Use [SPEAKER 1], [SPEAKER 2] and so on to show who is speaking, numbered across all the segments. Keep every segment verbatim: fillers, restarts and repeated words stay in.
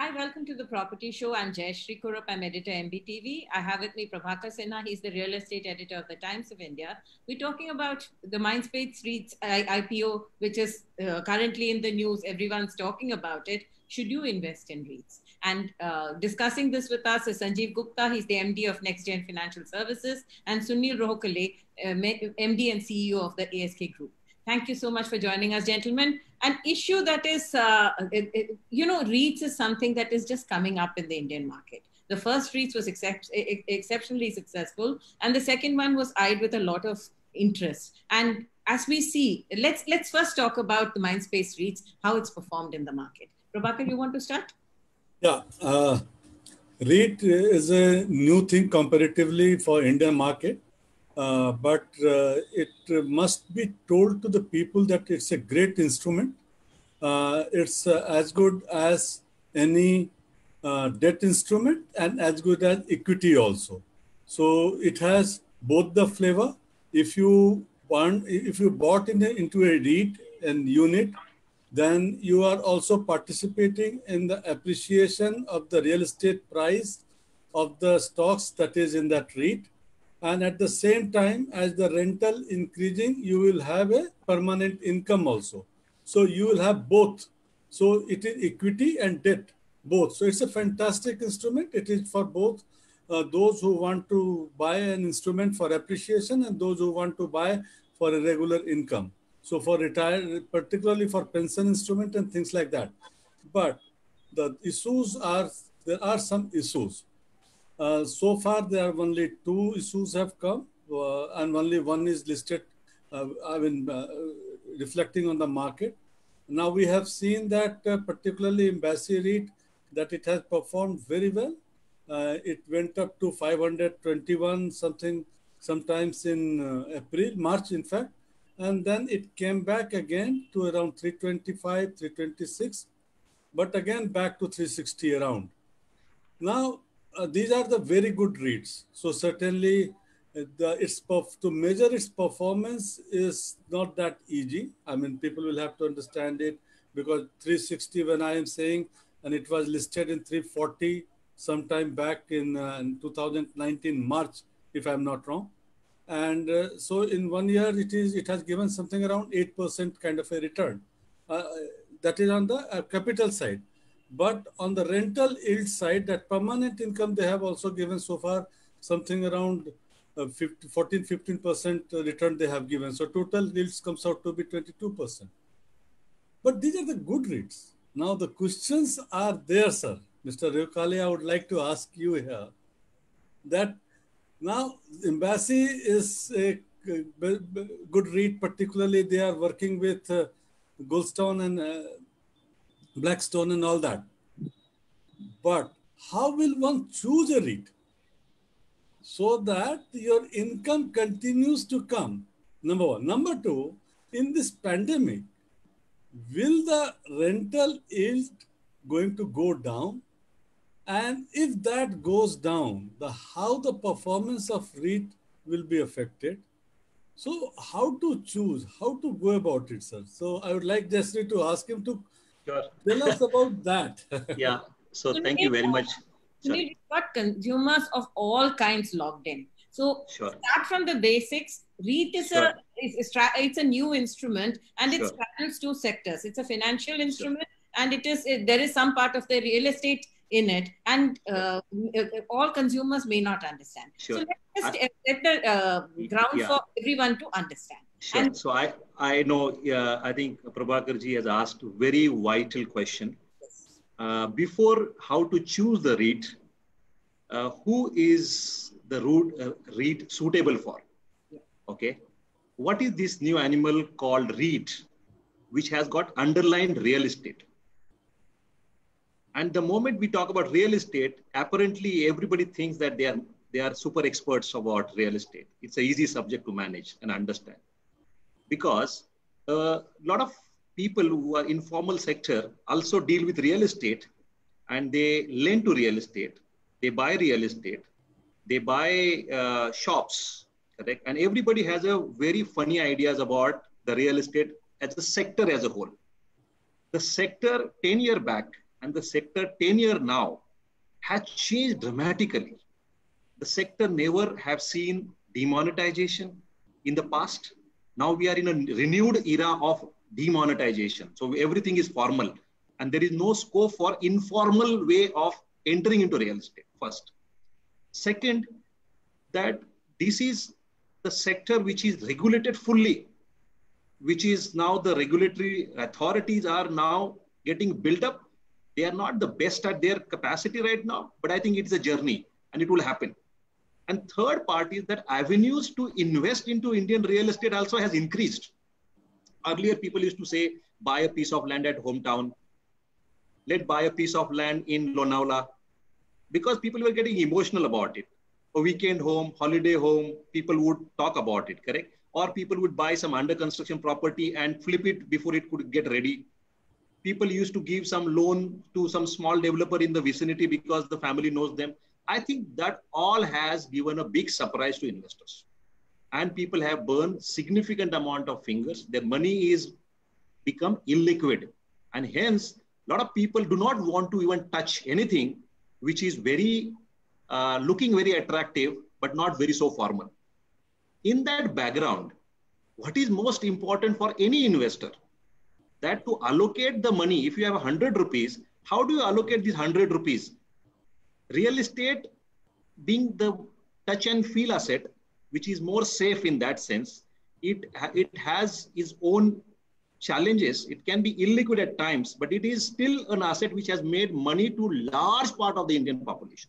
[SPEAKER 1] Hi, welcome to the Property Show. I'm Jayashree Kurup. I'm editor M B T V. I have with me Prabhakar Sinha. He's the real estate editor of the Times of India. We're talking about the Mindspace REITs I P O, which is uh, currently in the news. Everyone's talking about it. Should you invest in REITs? And uh, discussing this with us is Sanjeev Gupta. He's the M D of NextGen Financial Services, and Sunil Rohakale, uh, M D and C E O of the A S K Group. Thank you so much for joining us, gentlemen. An issue that is, uh, it, it, you know, REITs is something that is just coming up in the Indian market. The first REITs was excep exceptionally successful, and the second one was eyed with a lot of interest. And as we see, let's let's first talk about the Mindspace REITs, how it's performed in the market. Prabhakar, you want to start?
[SPEAKER 2] Yeah, uh, REIT is a new thing comparatively for Indian market. Uh, but uh, it must be told to the people that it's a great instrument. Uh, it's uh, as good as any uh, debt instrument and as good as equity also. So it has both the flavor. If you want, if you bought in a, into a REIT and unit, then you are also participating in the appreciation of the real estate price of the stocks that is in that REIT. And at the same time, as the rental increasing, you will have a permanent income also. So you will have both. So it is equity and debt, both. So it's a fantastic instrument. It is for both uh, those who want to buy an instrument for appreciation and those who want to buy for a regular income. So for retire, particularly for pension instrument and things like that. But the issues are, there are some issues. Uh, so far, there are only two issues have come, uh, and only one is listed. Uh, I mean, uh, reflecting on the market. Now we have seen that, uh, particularly Embassy REIT, that it has performed very well. Uh, it went up to five hundred twenty-one something, sometimes in uh, April, March, in fact, and then it came back again to around three twenty-five, three twenty-six, but again back to three sixty around. Now. Uh, these are the very good REITs. So certainly, uh, the, its to measure its performance is not that easy. I mean, people will have to understand it because three sixty when I am saying, and it was listed in three forty sometime back in, uh, in two thousand nineteen March, if I'm not wrong. And uh, so in one year, it is it has given something around eight percent kind of a return. Uh, that is on the uh, capital side. But on the rental yield side, that permanent income, they have also given so far something around uh, fifty, fourteen, fifteen percent return they have given. So total yields comes out to be twenty-two percent. But these are the good REITs. Now the questions are there, sir. Mister Rohakale, I would like to ask you here that now Embassy is a good REIT, particularly they are working with uh, Goldstone and uh, Blackstone and all that. But how will one choose a REIT so that your income continues to come? Number one. Number two, in this pandemic, will the rental yield going to go down? And if that goes down, the how the performance of REIT will be affected? So how to choose, how to go about it, sir? So I would like Jayashree to ask him to
[SPEAKER 3] Sure.
[SPEAKER 2] tell us about that.
[SPEAKER 3] Yeah. So thank you very much.
[SPEAKER 1] Sunil, you've got consumers of all kinds logged in. So
[SPEAKER 3] sure.
[SPEAKER 1] start from the basics. REIT is sure. a it's, it's a new instrument, and
[SPEAKER 3] sure.
[SPEAKER 1] it straddles two sectors. It's a financial instrument, sure. and it is it, there is some part of the real estate in it, and uh, all consumers may not understand.
[SPEAKER 3] Sure.
[SPEAKER 1] So let's just set the uh, ground yeah. for everyone to understand.
[SPEAKER 3] Sure. And so I I know uh, I think Prabhakarji has asked a very vital question. Uh, before how to choose the REIT, uh, who is the root, uh, REIT suitable for? Yeah. Okay. What is this new animal called REIT, which has got underlined real estate? And the moment we talk about real estate, apparently everybody thinks that they are, they are super experts about real estate. It's an easy subject to manage and understand. Because a uh, lot of people who are in formal sector also deal with real estate, and they lend to real estate, they buy real estate, they buy uh, shops, correct? And everybody has a very funny ideas about the real estate as a sector as a whole. The sector ten years back and the sector tenure now has changed dramatically. The sector never have seen demonetization in the past. Now we are in a renewed era of demonetization. So everything is formal and there is no scope for informal way of entering into real estate, first. Second, that this is the sector which is regulated fully, which is now the regulatory authorities are now getting built up. They are not the best at their capacity right now, but I think it's a journey and it will happen. And third part is that avenues to invest into Indian real estate also has increased. Earlier, people used to say, buy a piece of land at hometown. Let's buy a piece of land in Lonavala, because people were getting emotional about it. A weekend home, holiday home, people would talk about it, correct? Or people would buy some under construction property and flip it before it could get ready. People used to give some loan to some small developer in the vicinity because the family knows them. I think that all has given a big surprise to investors. And people have burned significant amount of fingers. Their money is become illiquid. And hence, a lot of people do not want to even touch anything which is very, uh, looking very attractive, but not very so formal. In that background, what is most important for any investor? That to allocate the money, if you have one hundred rupees, how do you allocate these one hundred rupees? Real estate being the touch and feel asset, which is more safe in that sense, it, it has its own challenges. It can be illiquid at times, but it is still an asset which has made money to large part of the Indian population.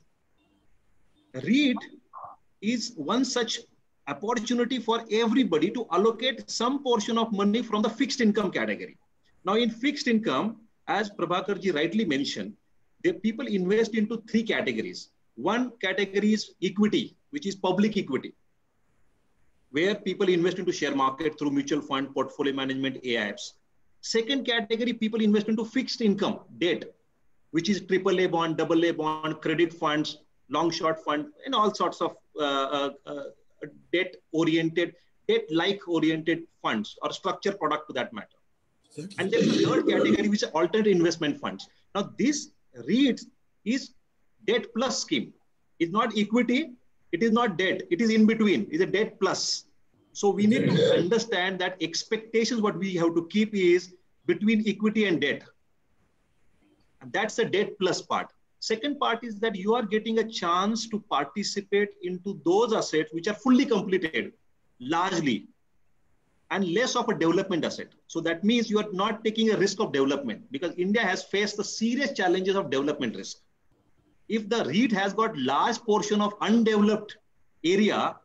[SPEAKER 3] REIT is one such opportunity for everybody to allocate some portion of money from the fixed income category. Now in fixed income, as Prabhakarji rightly mentioned, the people invest into three categories. One category is equity, which is public equity, where people invest into share market through mutual fund, portfolio management, A I Fs. Second category, people invest into fixed income, debt, which is triple A bond, double A bond, credit funds, long short fund, and all sorts of uh, uh, uh, debt-oriented, debt-like oriented funds or structured product to that matter. And then the third category, which is alternate investment funds. Now this REIT is debt plus scheme. It's not equity, it is not debt, it is in between, it's a debt plus. So we need to understand that expectations, what we have to keep is between equity and debt. And that's the debt plus part. Second part is that you are getting a chance to participate into those assets which are fully completed, largely, and less of a development asset. So that means you are not taking a risk of development, because India has faced the serious challenges of development risk. If the REIT has got large portion of undeveloped area,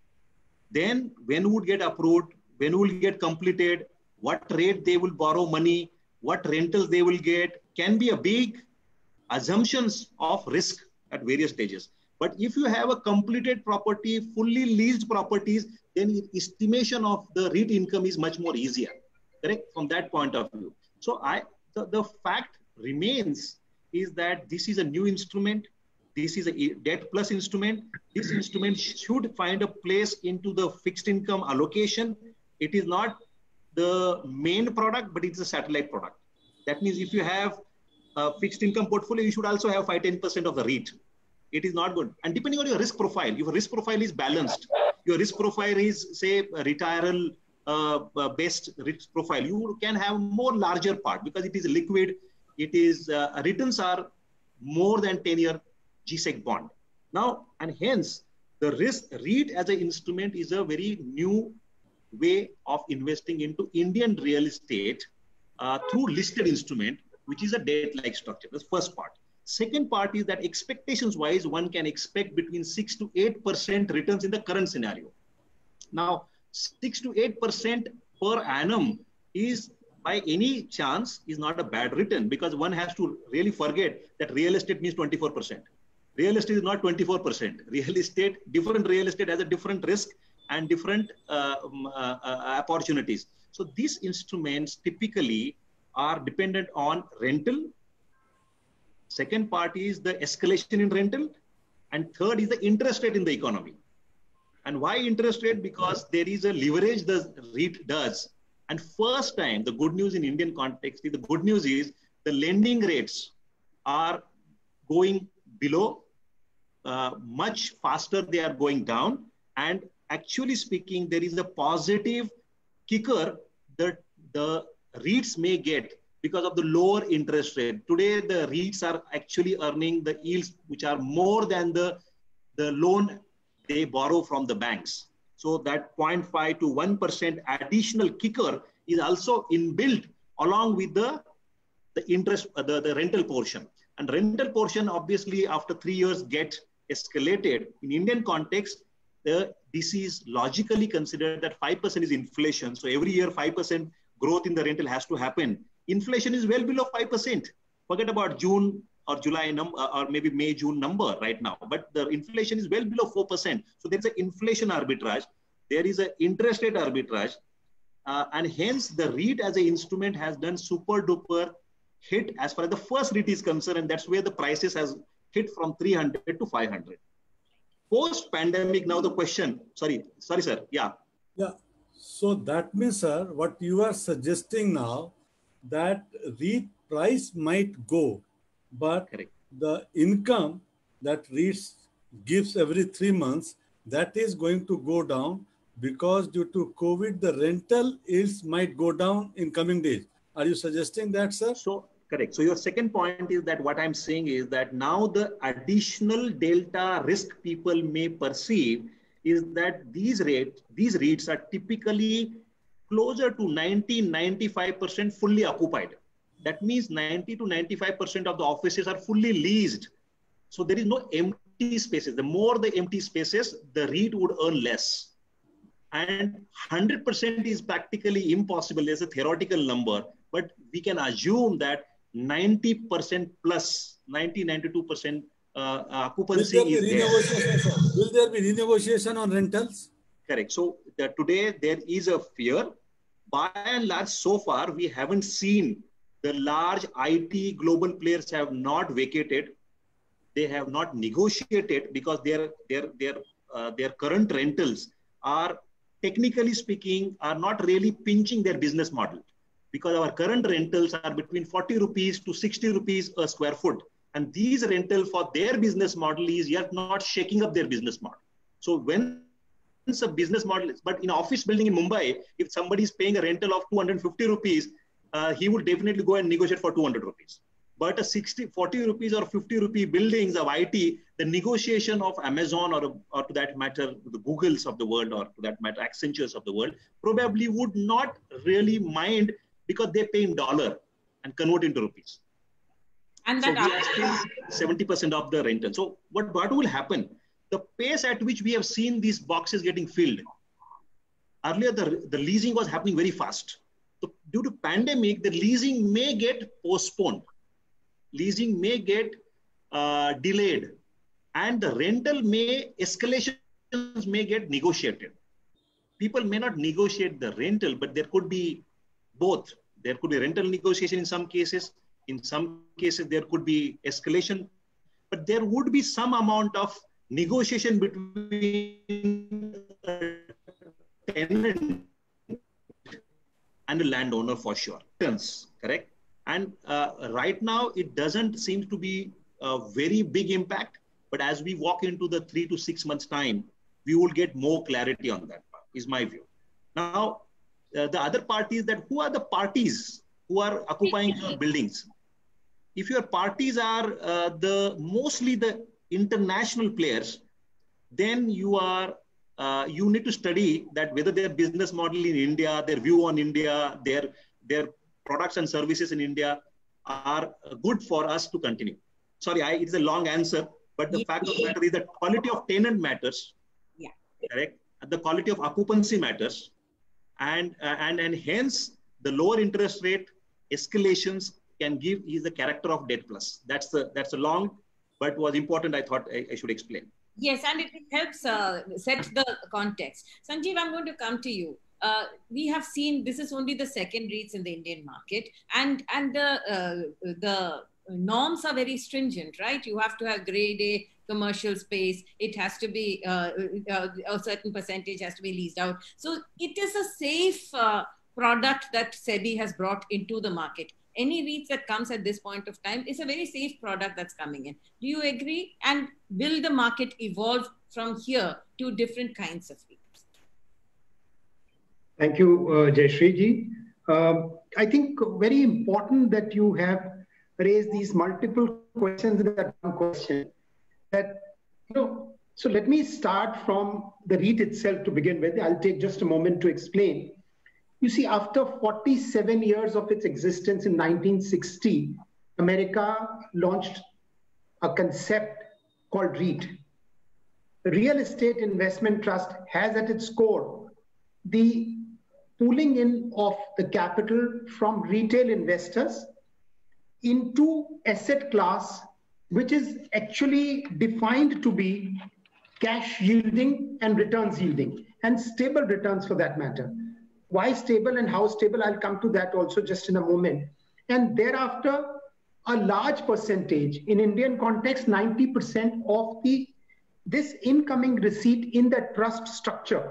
[SPEAKER 3] then when would get approved, when will get completed, what rate they will borrow money, what rentals they will get, can be a big assumptions of risk at various stages. But if you have a completed property, fully leased properties, then estimation of the REIT income is much more easier, correct, from that point of view. So I, the, the fact remains is that this is a new instrument. This is a debt plus instrument. This instrument should find a place into the fixed income allocation. It is not the main product, but it's a satellite product. That means if you have a fixed income portfolio, you should also have five to ten percent of the REIT. It is not good. And depending on your risk profile, if your risk profile is balanced, your risk profile is, say, a retiral uh, uh, based risk profile, you can have more larger part because it is liquid. It is, uh, returns are more than ten year G SEC bond. Now, and hence the risk REIT as an instrument is a very new way of investing into Indian real estate uh, through listed instrument, which is a debt-like structure. That's first part. Second part is that expectations-wise, one can expect between six to eight percent returns in the current scenario. Now, six to eight percent per annum is, by any chance, is not a bad return, because one has to really forget that real estate means twenty-four percent. Real estate is not twenty-four percent. Real estate, different real estate has a different risk and different uh, uh, uh, opportunities. So these instruments typically are dependent on rental. Second part is the escalation in rental. And third is the interest rate in the economy. And why interest rate? Because there is a leverage the REIT does. And first time, the good news in Indian context is, the good news is the lending rates are going below, uh, much faster they are going down. And actually speaking, there is a positive kicker that the REITs may get because of the lower interest rate. Today, the REITs are actually earning the yields which are more than the, the loan they borrow from the banks. So that zero point five to one percent additional kicker is also inbuilt along with the, the interest, uh, the, the rental portion. And rental portion, obviously, after three years get escalated. In Indian context, the, this is logically considered that five percent is inflation. So every year, five percent growth in the rental has to happen. Inflation is well below five percent. Forget about June or July number, or maybe May, June number right now. But the inflation is well below four percent. So there's an inflation arbitrage. There is an interest rate arbitrage. Uh, and hence the REIT as an instrument has done super duper hit as far as the first REIT is concerned. And that's where the prices has hit from three hundred to five hundred. Post pandemic, now the question, sorry, sorry, sir. Yeah.
[SPEAKER 2] Yeah. So that means, sir, what you are suggesting now, that REIT price might go, but
[SPEAKER 3] Correct.
[SPEAKER 2] the income that REITs gives every three months, that is going to go down because due to COVID, the rental yields might go down in coming days. Are you suggesting that, sir?
[SPEAKER 3] So, correct. So your second point is that what I'm saying is that now the additional delta risk people may perceive is that these rates, these REITs are typically closer to ninety, ninety-five percent fully occupied. That means ninety to ninety-five percent of the offices are fully leased. So there is no empty spaces. The more the empty spaces, the REIT would earn less. And one hundred percent is practically impossible. There's a theoretical number, but we can assume that ninety percent plus, ninety, ninety-two percent uh, occupancy is there.
[SPEAKER 2] Will there be renegotiation on rentals?
[SPEAKER 3] Correct. So the, today there is a fear. By and large, so far, we haven't seen the large I T global players have not vacated. They have not negotiated because their, their, their, uh, their current rentals are, technically speaking, are not really pinching their business model. Because our current rentals are between forty rupees to sixty rupees a square foot. And these rental for their business model is yet not shaking up their business model. So when it's a business model, but in an office building in Mumbai, if somebody is paying a rental of two hundred fifty rupees, uh, he would definitely go and negotiate for two hundred rupees. But a sixty, forty rupees or fifty rupee buildings of I T, the negotiation of Amazon or, or to that matter, the Googles of the world, or to that matter, Accentures of the world, probably would not really mind because they pay in dollar and convert into rupees.
[SPEAKER 1] And
[SPEAKER 3] so
[SPEAKER 1] that
[SPEAKER 3] we are still seventy percent of the rental. So what, what will happen? The pace at which we have seen these boxes getting filled. Earlier, the, the leasing was happening very fast. So due to pandemic, the leasing may get postponed. Leasing may get uh, delayed. And the rental may, escalations may get negotiated. People may not negotiate the rental, but there could be both. There could be rental negotiation in some cases. In some cases, there could be escalation. But there would be some amount of negotiation between a tenant and a landowner for sure. Correct? And uh, right now, it doesn't seem to be a very big impact. But as we walk into the three to six months time, we will get more clarity on that part, is my view. Now, uh, the other part is that who are the parties who are occupying your buildings? If your parties are uh, the mostly the international players, then you are uh, you need to study that whether their business model in India, their view on India, their their products and services in India are good for us to continue. Sorry, I, it is a long answer, but the yeah. fact of the matter is that quality of tenant matters.
[SPEAKER 1] Yeah.
[SPEAKER 3] Correct. The quality of occupancy matters, and uh, and and hence the lower interest rate escalations can give is the character of debt plus. That's the that's a long, but was important. I thought I, I should explain.
[SPEAKER 1] Yes, and it helps uh, set the context. Sanjeev, I'm going to come to you. Uh, we have seen this is only the second REITs in the Indian market, and and the uh, the norms are very stringent, right? You have to have grade A commercial space. It has to be uh, uh, a certain percentage has to be leased out. So it is a safe uh, product that SEBI has brought into the market. any REITs that comes at this point of time is a very safe product that's coming in. Do you agree? And will the market evolve from here to different kinds of REITs?
[SPEAKER 4] Thank you, uh, Jayashree ji. Um, I think very important that you have raised these multiple questions in that one question. That, you know, so let me start from the REIT itself to begin with. I'll take just a moment to explain. You see, after forty-seven years of its existence in nineteen sixty, America launched a concept called REIT. The Real Estate Investment Trust has at its core the pooling in of the capital from retail investors into asset class, which is actually defined to be cash yielding and returns yielding, and stable returns for that matter. Why stable and how stable, I'll come to that also just in a moment. And thereafter, a large percentage, in Indian context, ninety percent of the this incoming receipt in the trust structure.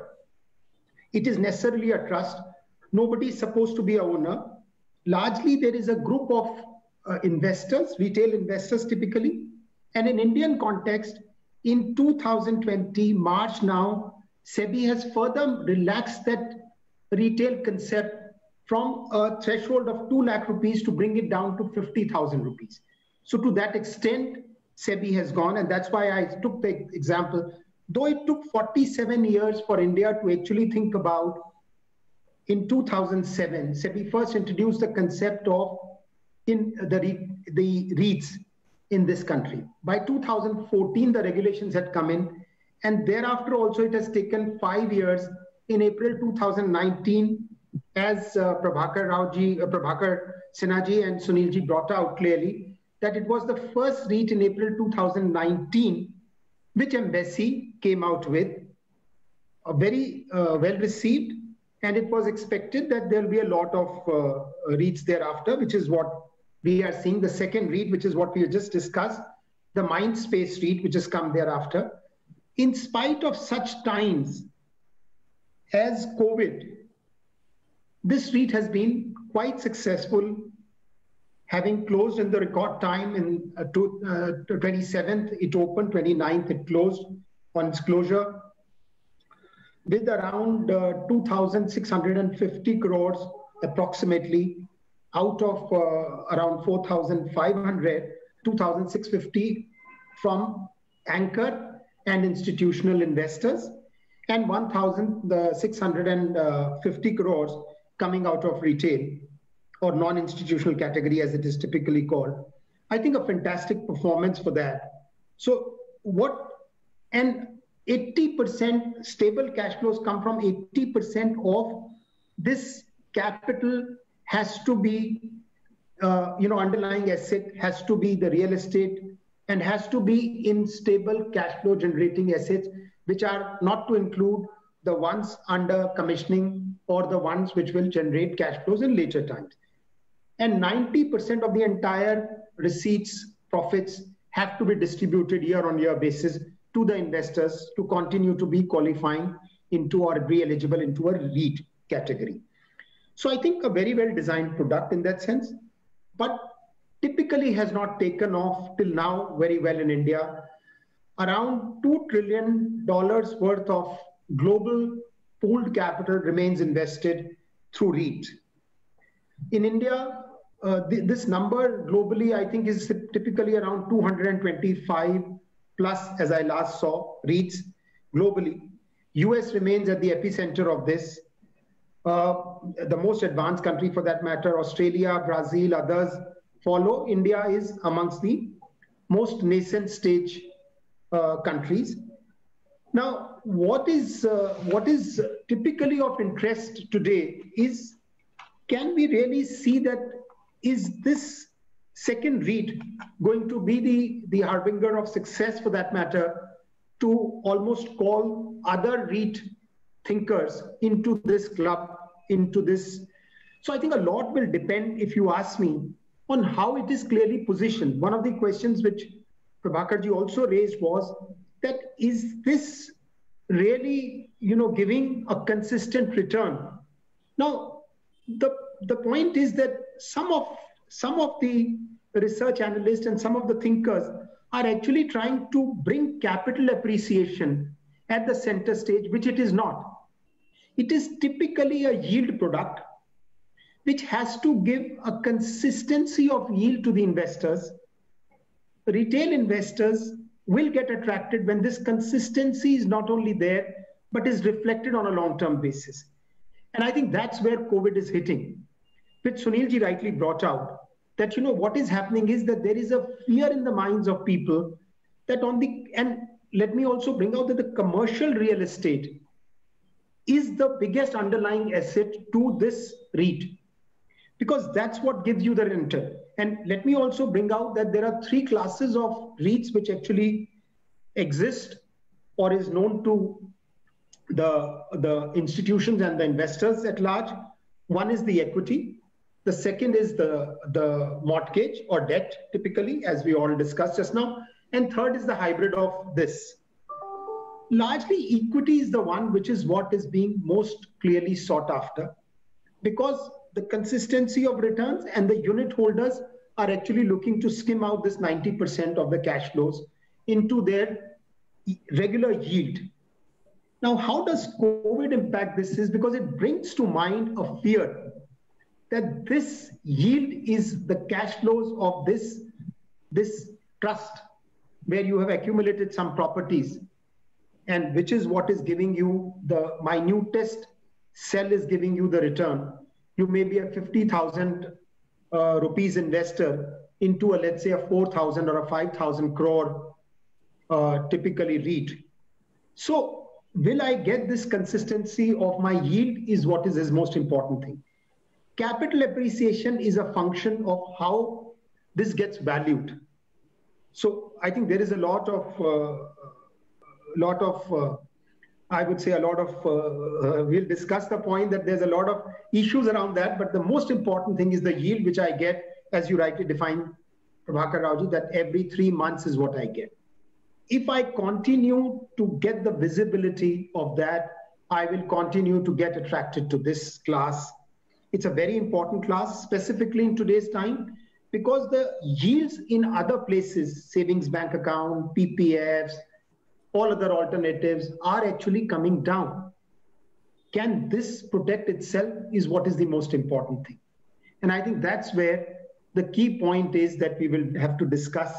[SPEAKER 4] It is necessarily a trust. Nobody is supposed to be a owner. Largely, there is a group of uh, investors, retail investors typically. And in Indian context, in two thousand twenty, March now, SEBI has further relaxed that retail concept from a threshold of two lakh rupees to bring it down to fifty thousand rupees. So to that extent, SEBI has gone, and that's why I took the example. Though it took forty-seven years for India to actually think about, in two thousand seven, SEBI first introduced the concept of in the, the REITs in this country. By two thousand fourteen, the regulations had come in, and thereafter also it has taken five years. In April two thousand nineteen, as uh, Prabhakar Raoji, uh, Prabhakar Sinha and Sunilji brought out clearly, that it was the first REIT in April two thousand nineteen, which Embassy came out with, a very uh, well received, and it was expected that there will be a lot of uh, REITs thereafter, which is what we are seeing. The second REIT, which is what we just discussed, the Mindspace REIT, which has come thereafter. In spite of such times as COVID, this REIT has been quite successful, having closed in the record time. In uh, to, uh, twenty-seventh, it opened, twenty-ninth, it closed on its closure, with around uh, two thousand six hundred fifty crores approximately, out of uh, around four thousand five hundred, two thousand six hundred fifty from anchor and institutional investors, and one thousand six hundred fifty crores coming out of retail or non-institutional category, as it is typically called. I think a fantastic performance for that. So what, and eighty percent stable cash flows come from eighty percent of this capital has to be, uh, you know, underlying asset has to be the real estate and has to be in stable cash flow generating assets, which are not to include the ones under commissioning or the ones which will generate cash flows in later times. And ninety percent of the entire receipts, profits have to be distributed year on year basis to the investors to continue to be qualifying into or be eligible into a REIT category. So I think a very well designed product in that sense, but typically has not taken off till now very well in India. Around two trillion dollars worth of global pooled capital remains invested through REIT. In India, uh, th this number globally, I think, is typically around two hundred twenty-five plus, as I last saw, REITs globally. U S remains at the epicenter of this. Uh, the most advanced country for that matter, Australia, Brazil, others follow. India is amongst the most nascent stage uh, countries. Now, what is, uh, what is typically of interest today is, can we really see that, is this second REIT going to be the, the harbinger of success for that matter, to almost call other REIT thinkers into this club, into this. So I think a lot will depend, if you ask me, on how it is clearly positioned. One of the questions which Prabhakarji also raised was that, is this really, you know, giving a consistent return? Now, the, the point is that some of some of the research analysts and some of the thinkers are actually trying to bring capital appreciation at the center stage, which it is not. It is typically a yield product which has to give a consistency of yield to the investors. Retail investors will get attracted when this consistency is not only there, but is reflected on a long-term basis. And I think that's where COVID is hitting, which Sunilji rightly brought out, that, you know, what is happening is that there is a fear in the minds of people that on the, and let me also bring out that the commercial real estate is the biggest underlying asset to this REIT, because that's what gives you the rental. And let me also bring out that there are three classes of REITs which actually exist or is known to the, the institutions and the investors at large. One is the equity. The second is the, the mortgage or debt, typically, as we all discussed just now. And third is the hybrid of this. Largely, equity is the one which is what is being most clearly sought after, because the consistency of returns and the unit holders are actually looking to skim out this ninety percent of the cash flows into their regular yield. Now, how does COVID impact this? Is because it brings to mind a fear that this yield is the cash flows of this, this trust where you have accumulated some properties, and which is what is giving you the minutest cell is giving you the return. You may be a fifty thousand uh, rupees investor into a, let's say, a four thousand or a five thousand crore uh, typically REIT. So will I get this consistency of my yield is what is his most important thing. Capital appreciation is a function of how this gets valued. So I think there is a lot of, uh, lot of, uh, I would say a lot of, uh, uh, we'll discuss the point that there's a lot of issues around that, but the most important thing is the yield which I get, as you rightly defined, Prabhakar Raoji, that every three months is what I get. If I continue to get the visibility of that, I will continue to get attracted to this class. It's a very important class, specifically in today's time, because the yields in other places, savings bank account, P P Fs, all other alternatives are actually coming down. Can this protect itself is what is the most important thing. And I think that's where the key point is that we will have to discuss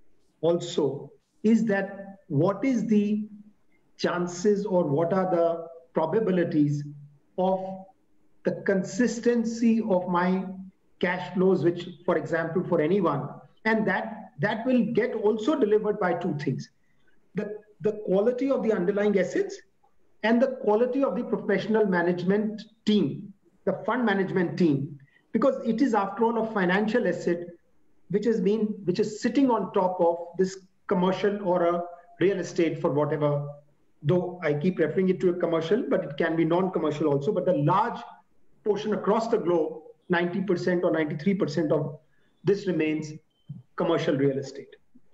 [SPEAKER 4] also, is that what is the chances or what are the probabilities of the consistency of my cash flows, which, for example, for anyone, and that, that will get also delivered by two things. The, the quality of the underlying assets and the quality of the professional management team, the fund management team, because it is, after all, a financial asset which has been, which is sitting on top of this commercial or a real estate for whatever, though I keep referring it to a commercial, but it can be non-commercial also, but the large portion across the globe, ninety percent or ninety-three percent of this remains commercial real estate.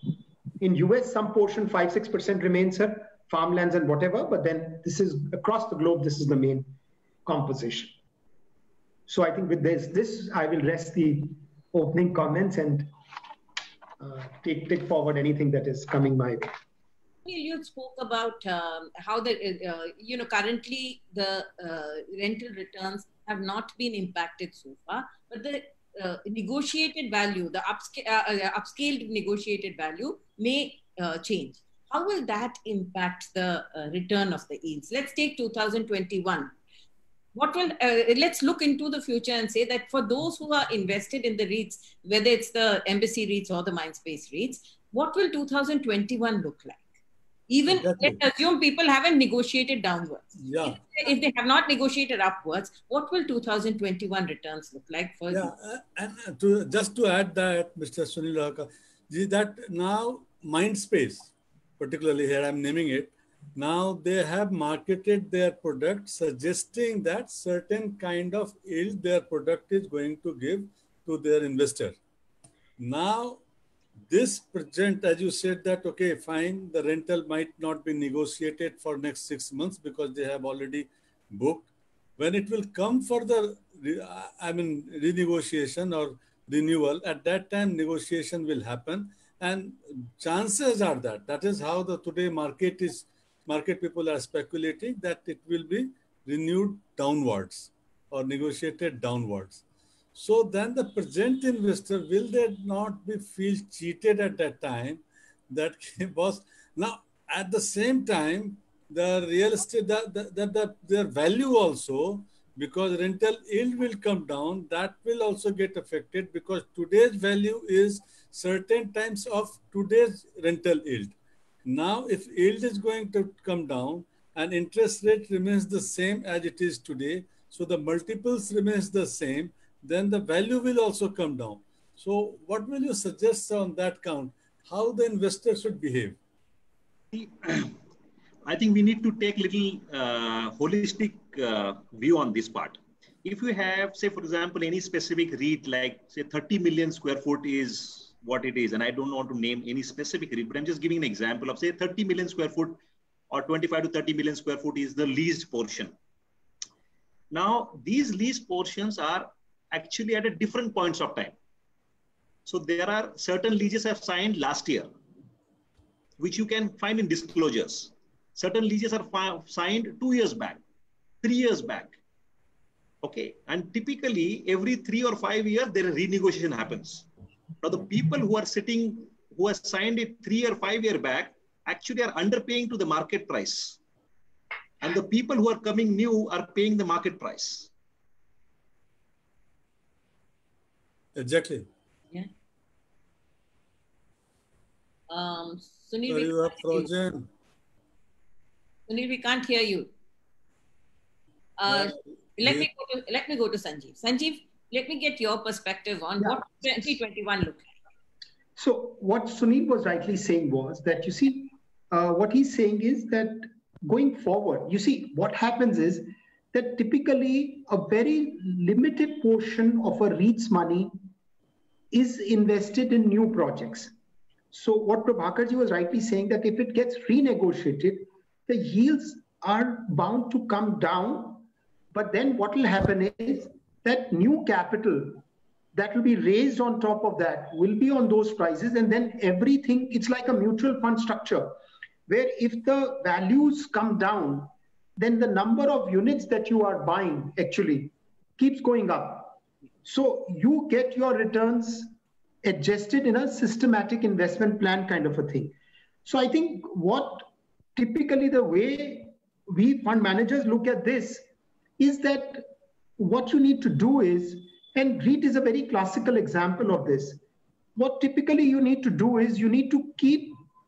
[SPEAKER 4] In U S, some portion, five, six percent remains uh, farmlands and whatever, but then this is across the globe, this is the main composition. So I think with this, this I will rest the opening comments and uh, take, take forward anything that is coming my way.
[SPEAKER 1] You spoke about um, how the, uh, you know, currently the uh, rental returns have not been impacted so far, but the uh, negotiated value, the upscale, uh, upscaled negotiated value may uh, change. How will that impact the uh, return of the yields? Let's take two thousand twenty-one. What will, uh, let's look into the future and say that for those who are invested in the REITs, whether it's the Embassy REITs or the Mindspace REITs, what will two thousand twenty-one look like? Even exactly. Let's assume people haven't negotiated downwards.
[SPEAKER 2] Yeah.
[SPEAKER 1] If, if they have not negotiated upwards, what will two thousand twenty-one returns look like for
[SPEAKER 2] yeah, uh, and to, just to add that, Mister Sunil Lahaka, that now Mindspace, particularly here I'm naming it, now they have marketed their product suggesting that certain kind of yield their product is going to give to their investor. Now, this present, as you said that, okay, fine, the rental might not be negotiated for next six months because they have already booked. When it will come for the, I mean, renegotiation or renewal, at that time negotiation will happen, and chances are that that is how the today market is market people are speculating that it will be renewed downwards or negotiated downwards. So then the present investor, will they not be feel cheated at that time? That was now at the same time the real estate the, the, the, the their value also, because rental yield will come down, that will also get affected, because today's value is certain times of today's rental yield. Now if yield is going to come down and interest rate remains the same as it is today, so the multiples remains the same, then the value will also come down. So what will you suggest on that count, how the investor should behave?
[SPEAKER 3] I think we need to take little uh, holistic uh, view on this part. If you have, say, for example, any specific REIT, like say thirty million square foot is what it is, and I don't want to name any specific REIT, but I'm just giving an example of say thirty million square foot or twenty-five to thirty million square foot is the leased portion. Now, these leased portions are actually at a different points of time. So there are certain leases have signed last year, which you can find in disclosures. Certain leases are signed two years back, three years back. Okay. And typically every three or five years, there a renegotiation happens. Now the people who are sitting, who have signed it three or five years back, actually are underpaying to the market price. And the people who are coming new are paying the market price.
[SPEAKER 2] Exactly.
[SPEAKER 1] Yeah. Um, Sunil,
[SPEAKER 2] so you are frozen.
[SPEAKER 1] Sunil, we can't hear you. Uh, yeah. Let me go to let me go to Sanjeev. Sanjeev, let me get your perspective on yeah. what twenty twenty-one looked like.
[SPEAKER 4] So what Sunil was rightly saying was that, you see, uh, what he's saying is that going forward, you see, what happens is that typically a very limited portion of a REIT's money is invested in new projects. So what Prabhakarji was rightly saying, that if it gets renegotiated, the yields are bound to come down. But then what will happen is that new capital that will be raised on top of that will be on those prices. And then everything, it's like a mutual fund structure, where if the values come down, then the number of units that you are buying actually keeps going up. So you get your returns adjusted in a systematic investment plan kind of a thing. So I think what typically the way we fund managers look at this is that what you need to do is, and REIT is a very classical example of this, what typically you need to do is you need to keep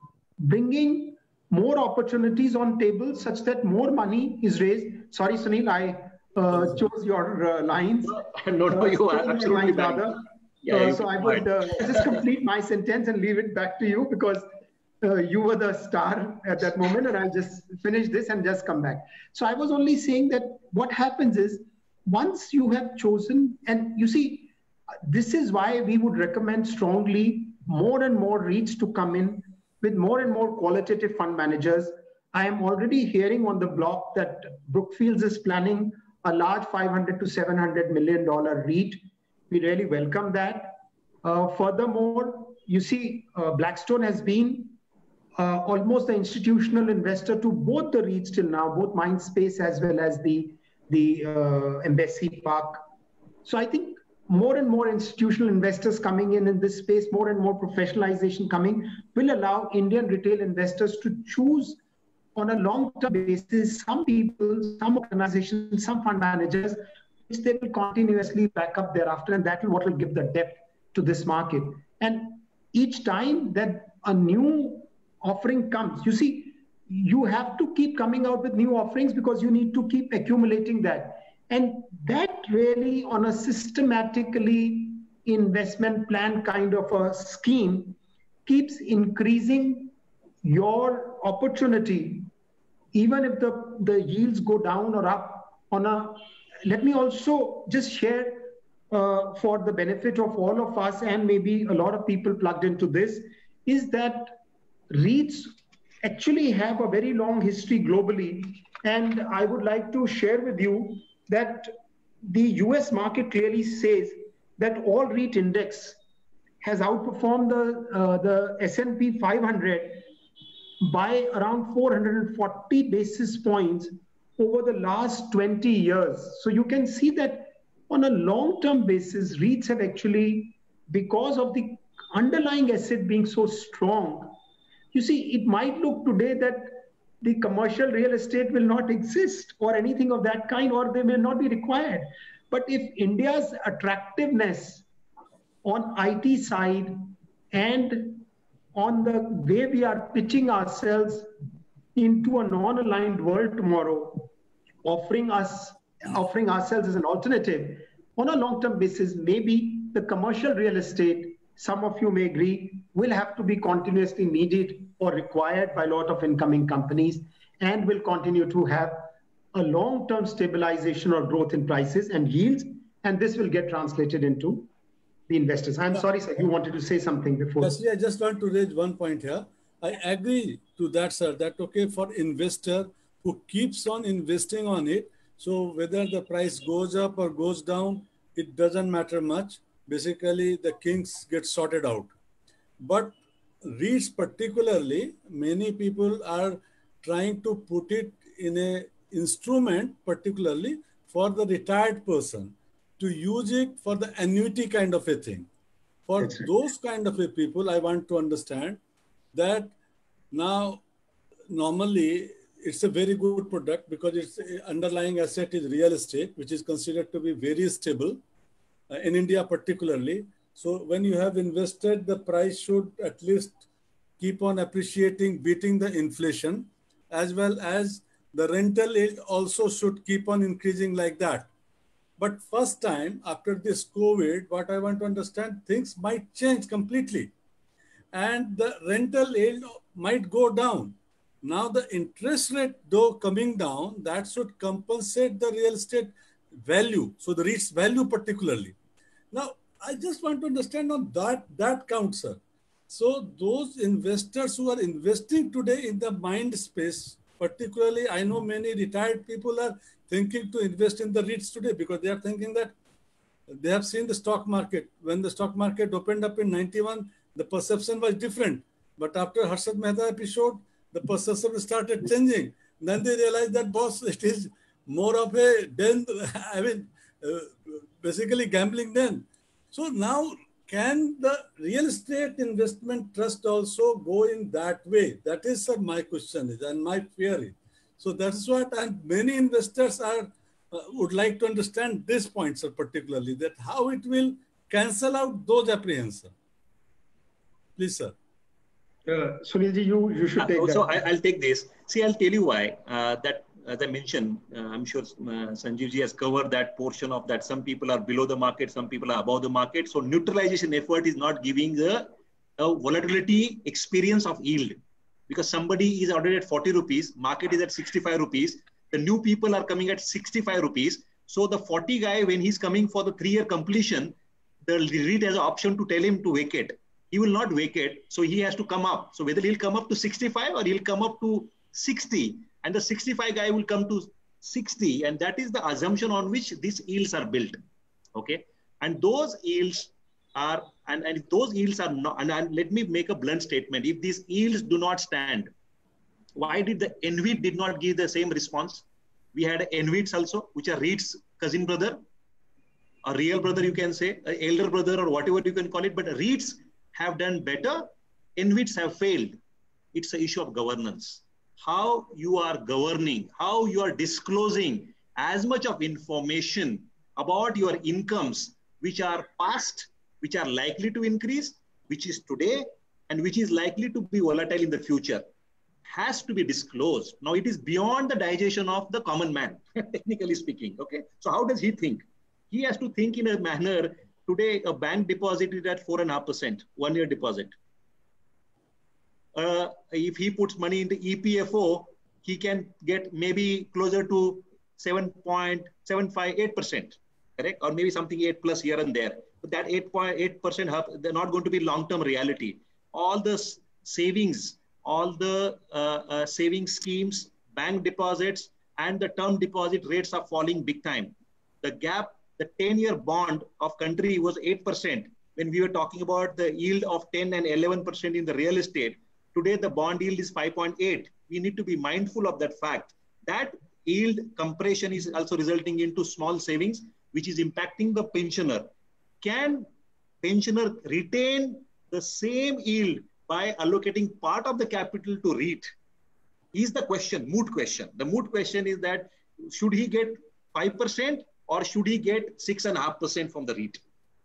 [SPEAKER 4] bringing more opportunities on tables such that more money is raised. Sorry, Sunil, I uh, chose your uh, lines.
[SPEAKER 3] No, no, you are absolutely
[SPEAKER 4] right. Yeah, uh, so I would uh, just complete my sentence and leave it back to you, because uh, you were the star at that moment, and I'll just finish this and just come back. So I was only saying that what happens is, once you have chosen, and you see, this is why we would recommend strongly more and more REITs to come in with more and more qualitative fund managers. I am already hearing on the block that Brookfields is planning a large five hundred to seven hundred million dollar REIT. We really welcome that. Uh, furthermore, you see, uh, Blackstone has been uh, almost the institutional investor to both the REITs till now, both Mindspace as well as the, the uh, Embassy Park. So I think more and more institutional investors coming in in this space, more and more professionalization coming, will allow Indian retail investors to choose on a long-term basis some people, some organizations, some fund managers, which they will continuously back up thereafter, and that is what will give the depth to this market. And each time that a new offering comes, you see, you have to keep coming out with new offerings because you need to keep accumulating that. And that really, on a systematically investment plan kind of a scheme, keeps increasing your opportunity, even if the, the yields go down or up on a. Let me also just share uh, for the benefit of all of us and maybe a lot of people plugged into this, is that REITs actually have a very long history globally. And I would like to share with you that the U S market clearly says that all REIT index has outperformed the, uh, the S and P five hundred by around four hundred forty basis points over the last twenty years. So you can see that on a long-term basis, REITs have actually, because of the underlying asset being so strong, you see, it might look today that the commercial real estate will not exist or anything of that kind, or they may not be required. But if India's attractiveness on I T side and on the way we are pitching ourselves into a non-aligned world tomorrow, offering us, offering ourselves as an alternative on a long-term basis, maybe the commercial real estate, some of you may agree, will have to be continuously needed or required by a lot of incoming companies, and will continue to have a long-term stabilization or growth in prices and yields, and this will get translated into the investors. I'm sorry, sir, you wanted to say something before.
[SPEAKER 2] Firstly, I just want to raise one point here. I agree to that, sir, that okay, for investor who keeps on investing on it, so whether the price goes up or goes down, it doesn't matter much. Basically, the kinks get sorted out. But REITs particularly, many people are trying to put it in a instrument, particularly for the retired person, to use it for the annuity kind of a thing. For That's those right. kind of a people, I want to understand that now, normally, it's a very good product because its underlying asset is real estate, which is considered to be very stable, uh, in India particularly. So when you have invested, the price should at least keep on appreciating, beating the inflation, as well as the rental yield also should keep on increasing like that. But first time after this COVID, what I want to understand, things might change completely. And the rental yield might go down. Now the interest rate, though coming down, that should compensate the real estate value. So the REIT's value particularly. Now, I just want to understand on that, that count, sir. So those investors who are investing today in the mind space, particularly, I know many retired people are thinking to invest in the REITs today because they are thinking that they have seen the stock market. When the stock market opened up in ninety-one, the perception was different. But after Harshad Mehta episode, the perception started changing. Then they realized that, boss, it is more of a den, I mean, uh, basically gambling den. So now, can the real estate investment trust also go in that way? That is uh, my question is, and my fear is. So that's what, and many investors are uh, would like to understand this point, sir, particularly, that how it will cancel out those apprehensions. Please, sir.
[SPEAKER 4] Uh, Sunilji, you, you should take
[SPEAKER 3] uh,
[SPEAKER 4] that.
[SPEAKER 3] So I, I'll take this. See, I'll tell you why. Uh, that, as I mentioned, uh, I'm sure uh, Sanjeevji has covered that portion of that. Some people are below the market, some people are above the market. So neutralization effort is not giving the uh, volatility experience of yield. Because somebody is ordered at forty rupees, market is at sixty-five rupees. The new people are coming at sixty-five rupees. So the forty guy, when he's coming for the three-year completion, the REIT has an option to tell him to vacate. He will not vacate, so he has to come up. So whether he'll come up to sixty-five or he'll come up to sixty, and the sixty-five guy will come to sixty, and that is the assumption on which these yields are built. Okay, and those yields are, and, and those yields are not, and, and let me make a blunt statement. If these yields do not stand, why did the N V I T did not give the same response? We had N V I Ts also, which are REITs cousin brother, a real brother, you can say, an elder brother, or whatever you can call it. But REITs have done better, N V I Ts have failed. It's an issue of governance. How you are governing, how you are disclosing as much of information about your incomes, which are past, which are likely to increase, which is today, and which is likely to be volatile in the future, has to be disclosed. Now it is beyond the digestion of the common man, technically speaking. Okay, so how does he think? He has to think in a manner. Today, a bank deposit is at four and a half percent, one-year deposit. Uh, if he puts money into E P F O, he can get maybe closer to seven point seven five eight percent, correct? Or maybe something eight plus here and there. But that eight point eight percent, they're not going to be long-term reality. All the savings, all the uh, uh, saving schemes, bank deposits, and the term deposit rates are falling big time. The gap the ten-year bond of country was eight percent. When we were talking about the yield of ten and eleven percent in the real estate, today the bond yield is five point eight. We need to be mindful of that fact. That yield compression is also resulting into small savings, which is impacting the pensioner. Can pensioner retain the same yield by allocating part of the capital to REIT? Is the question, moot question. The moot question is that should he get five percent or should he get six point five percent from the REIT?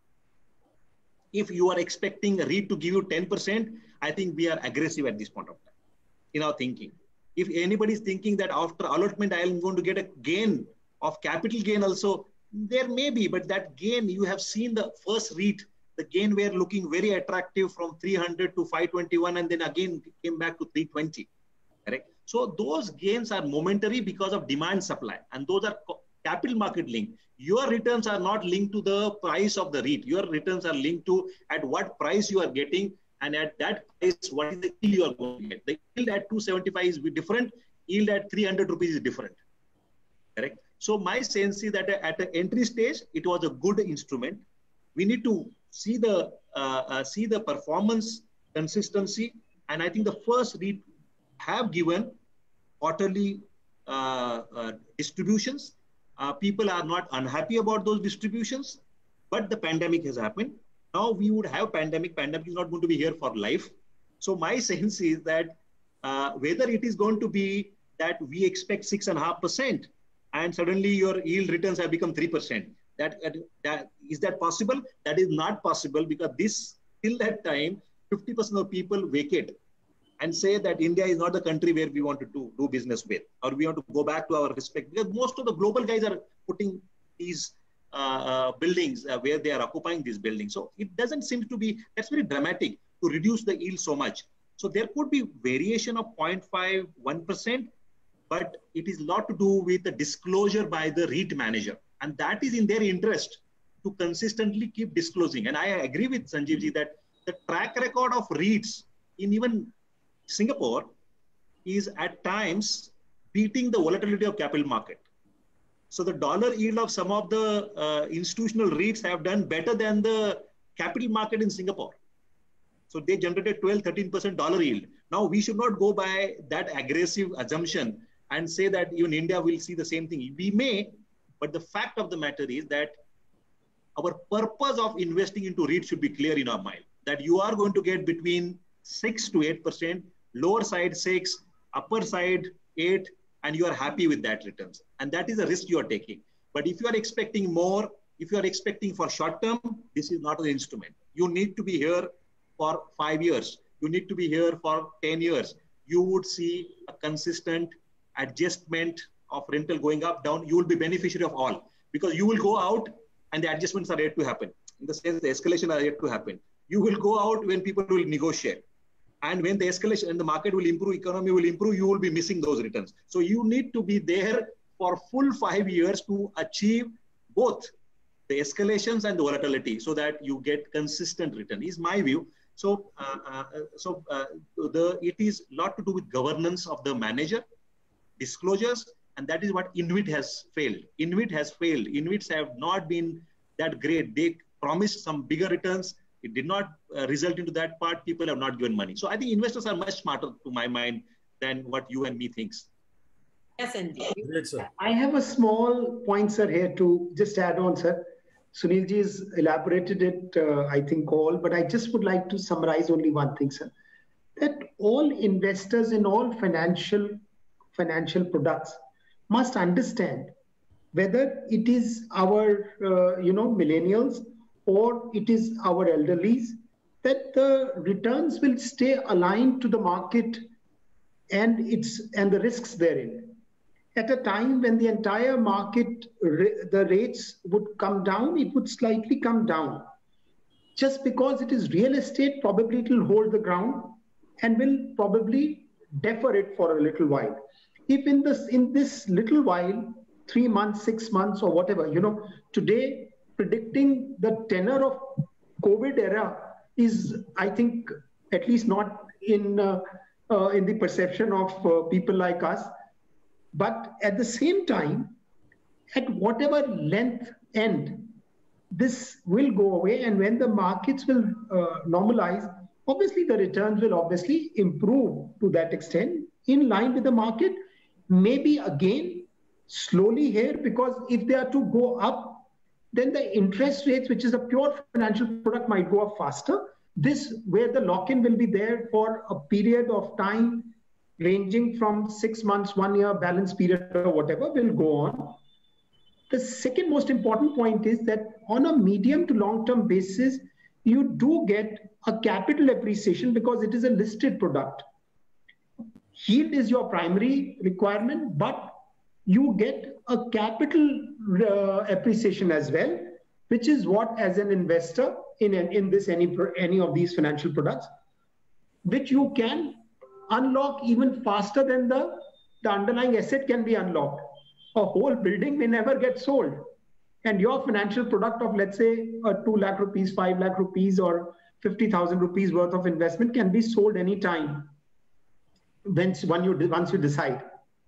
[SPEAKER 3] If you are expecting a REIT to give you ten percent, I think we are aggressive at this point of time in our thinking. If anybody is thinking that after allotment, I am going to get a gain of capital gain also, there may be, but that gain, you have seen the first REIT, the gain were looking very attractive from three hundred to five twenty-one and then again came back to three twenty. Correct? So those gains are momentary because of demand supply, and those are capital market linked. Your returns are not linked to the price of the REIT. Your returns are linked to at what price you are getting, and at that price, what is the yield you are going to get. The yield at two seventy-five is different. Yield at three hundred rupees is different. Correct? So my sense is that at an entry stage, it was a good instrument. We need to see the uh, uh, see the performance consistency, and I think the first REIT have given quarterly uh, uh, distributions. Uh, people are not unhappy about those distributions, but the pandemic has happened. Now we would have pandemic. Pandemic is not going to be here for life. So my sense is that uh, whether it is going to be that we expect six and a half percent, and suddenly your yield returns have become three percent. That, that is that possible? That is not possible, because this till that time, fifty percent of people vacate and say that India is not the country where we want to do, do business with, or we want to go back to our respect. Because most of the global guys are putting these uh, uh, buildings uh, where they are occupying these buildings. So it doesn't seem to be, that's very dramatic to reduce the yield so much. So there could be variation of zero point five, one percent, but it is a lot to do with the disclosure by the REIT manager. And that is in their interest to consistently keep disclosing. And I agree with Sanjeev ji that the track record of REITs in even Singapore is at times beating the volatility of capital market. So the dollar yield of some of the uh, institutional REITs have done better than the capital market in Singapore. So they generated twelve, thirteen percent dollar yield. Now we should not go by that aggressive assumption and say that even India will see the same thing. We may, but the fact of the matter is that our purpose of investing into REIT should be clear in our mind, that you are going to get between six to eight percent, lower side six, upper side eight, and you are happy with that returns. And that is a risk you are taking. But if you are expecting more, if you are expecting for short term, this is not an instrument. You need to be here for five years. You need to be here for ten years. You would see a consistent adjustment of rental going up, down. You will be beneficiary of all, because you will go out and the adjustments are yet to happen. In the sense, the escalation are yet to happen. You will go out when people will negotiate. And when the escalation and the market will improve, economy will improve, you will be missing those returns. So you need to be there for full five years to achieve both the escalations and the volatility, so that you get consistent return, is my view. So, uh, uh, so uh, the it is a lot to do with governance of the manager, disclosures, and that is what InvIT has failed. InvIT has failed. InvITs have not been that great. They promised some bigger returns. It did not uh, result into that part. People have not given money. So I think investors are much smarter, to my mind, than what you and me thinks.
[SPEAKER 1] Yes, indeed.
[SPEAKER 2] Great, sir.
[SPEAKER 4] I have a small point, sir, here to just add on, sir. Sunil ji has elaborated it, uh, I think, all, but I just would like to summarize only one thing, sir. That all investors in all financial financial products must understand whether it is our, uh, you know, millennials or it is our elderlies, that the returns will stay aligned to the market and its and the risks therein. At a time when the entire market, the rates would come down, it would slightly come down. Just because it is real estate, probably it will hold the ground and will probably defer it for a little while. If in this in this little while, three months, six months, or whatever, you know, today predicting the tenor of COVID era is, I think, at least not in uh, uh, in the perception of uh, people like us. But at the same time, at whatever length end, this will go away. And when the markets will uh, normalize, obviously the returns will obviously improve to that extent in line with the market. Maybe again, slowly here, because if they are to go up, then the interest rates, which is a pure financial product, might go up faster. This, where the lock-in will be there for a period of time ranging from six months, one year, balance period, or whatever, will go on. The second most important point is that on a medium to long-term basis, you do get a capital appreciation because it is a listed product. Yield is your primary requirement, but you get a capital uh, appreciation as well, which is what, as an investor in, in this any, any of these financial products, which you can unlock even faster than the, the underlying asset can be unlocked. A whole building may never get sold. And your financial product of, let's say, a two lakh rupees, five lakh rupees, or fifty thousand rupees worth of investment can be sold anytime once, when you, once you decide.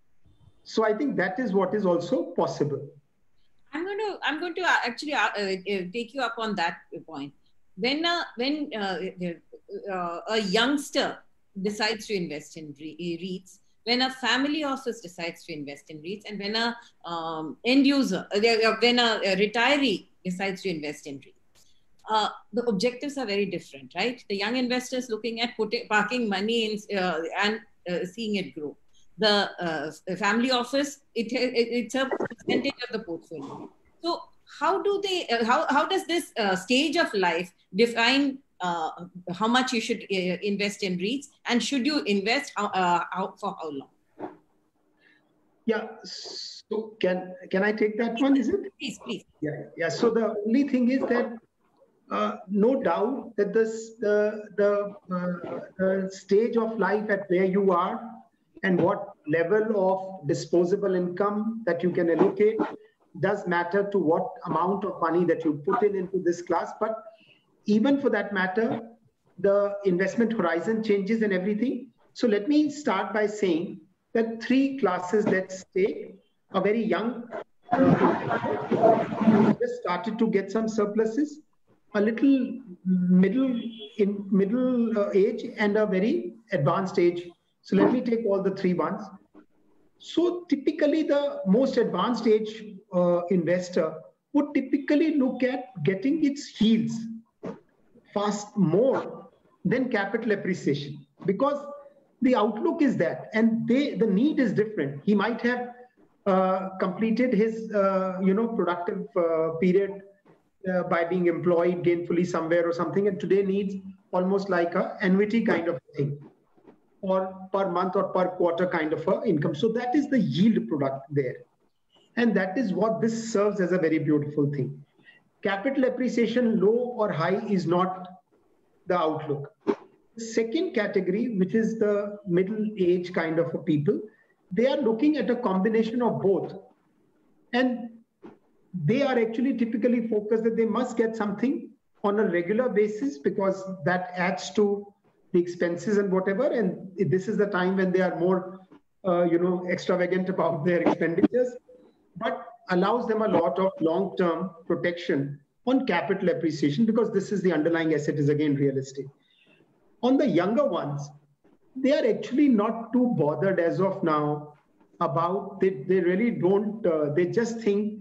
[SPEAKER 4] So I think that is what is also possible.
[SPEAKER 1] I'm going to, I'm going to actually uh, uh, take you up on that point. When, uh, when uh, uh, a youngster decides to invest in REITs, when a family office decides to invest in REITs, and when a um, end user, uh, when a, a retiree decides to invest in REITs, uh, the objectives are very different, right? The young investor is looking at putting, parking money in uh, and uh, seeing it grow. The uh, family office, it, it, it's a percentage of the portfolio. So how do they, uh, how, how does this uh, stage of life define uh, how much you should uh, invest in REITs, and should you invest how, uh, how, for how long?
[SPEAKER 4] Yeah, so can, can I take that one, is it?
[SPEAKER 1] Please, please.
[SPEAKER 4] Yeah, yeah. So the only thing is that uh, no doubt that this, the, the, uh, the stage of life at where you are and what level of disposable income that you can allocate does matter to what amount of money that you put in into this class. But even for that matter, the investment horizon changes and everything. So let me start by saying that three classes, let's take a very young, uh, just started to get some surpluses, a little middle in middle uh, age, and a very advanced age. So let me take all the three ones. So typically the most advanced age uh, investor would typically look at getting its yields fast more than capital appreciation, because the outlook is that, and they, the need is different. He might have uh, completed his uh, you know, productive uh, period uh, by being employed gainfully somewhere or something, and today needs almost like a annuity kind of thing, or per month or per quarter kind of a income. So that is the yield product there. And that is what this serves as a very beautiful thing. Capital appreciation, low or high, is not the outlook. The second category, which is the middle age kind of a people, they are looking at a combination of both. And they are actually typically focused that they must get something on a regular basis, because that adds to the expenses and whatever, and this is the time when they are more, uh, you know, extravagant about their expenditures, but allows them a lot of long-term protection on capital appreciation, because this is the underlying asset is again real estate. On the younger ones, they are actually not too bothered as of now about, they, they really don't, uh, they just think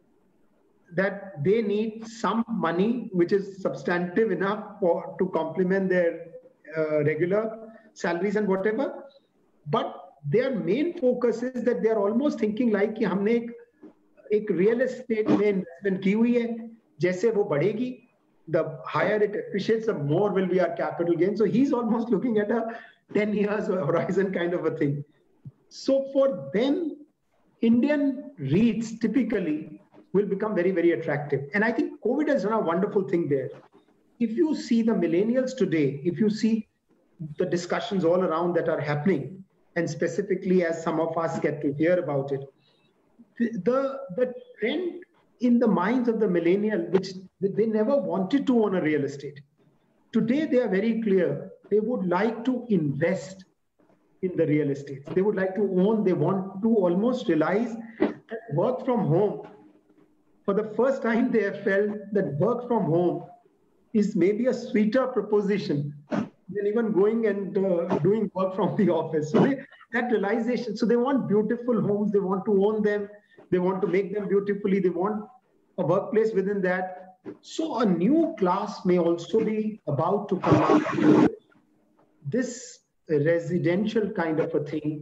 [SPEAKER 4] that they need some money which is substantive enough for to complement their Uh, regular salaries and whatever, but their main focus is that they are almost thinking like कि हमने एक एक real estate में investment की हुई है, जैसे वो बढ़ेगी, the higher it appreciates, the more will be our capital gain. So he's almost looking at a ten years horizon kind of a thing. So for them, Indian REITs typically will become very, very attractive. And I think COVID has done a wonderful thing there. If you see the millennials today, if you see the discussions all around that are happening, and specifically as some of us get to hear about it, the, the trend in the minds of the millennial, which they never wanted to own a real estate. Today, they are very clear. They would like to invest in the real estate. They would like to own, they want to almost realize that work from home for the first time they have felt that work from home is maybe a sweeter proposition than even going and uh, doing work from the office. So they, that realization, so they want beautiful homes, they want to own them, they want to make them beautifully, they want a workplace within that. So a new class may also be about to come out. This residential kind of a thing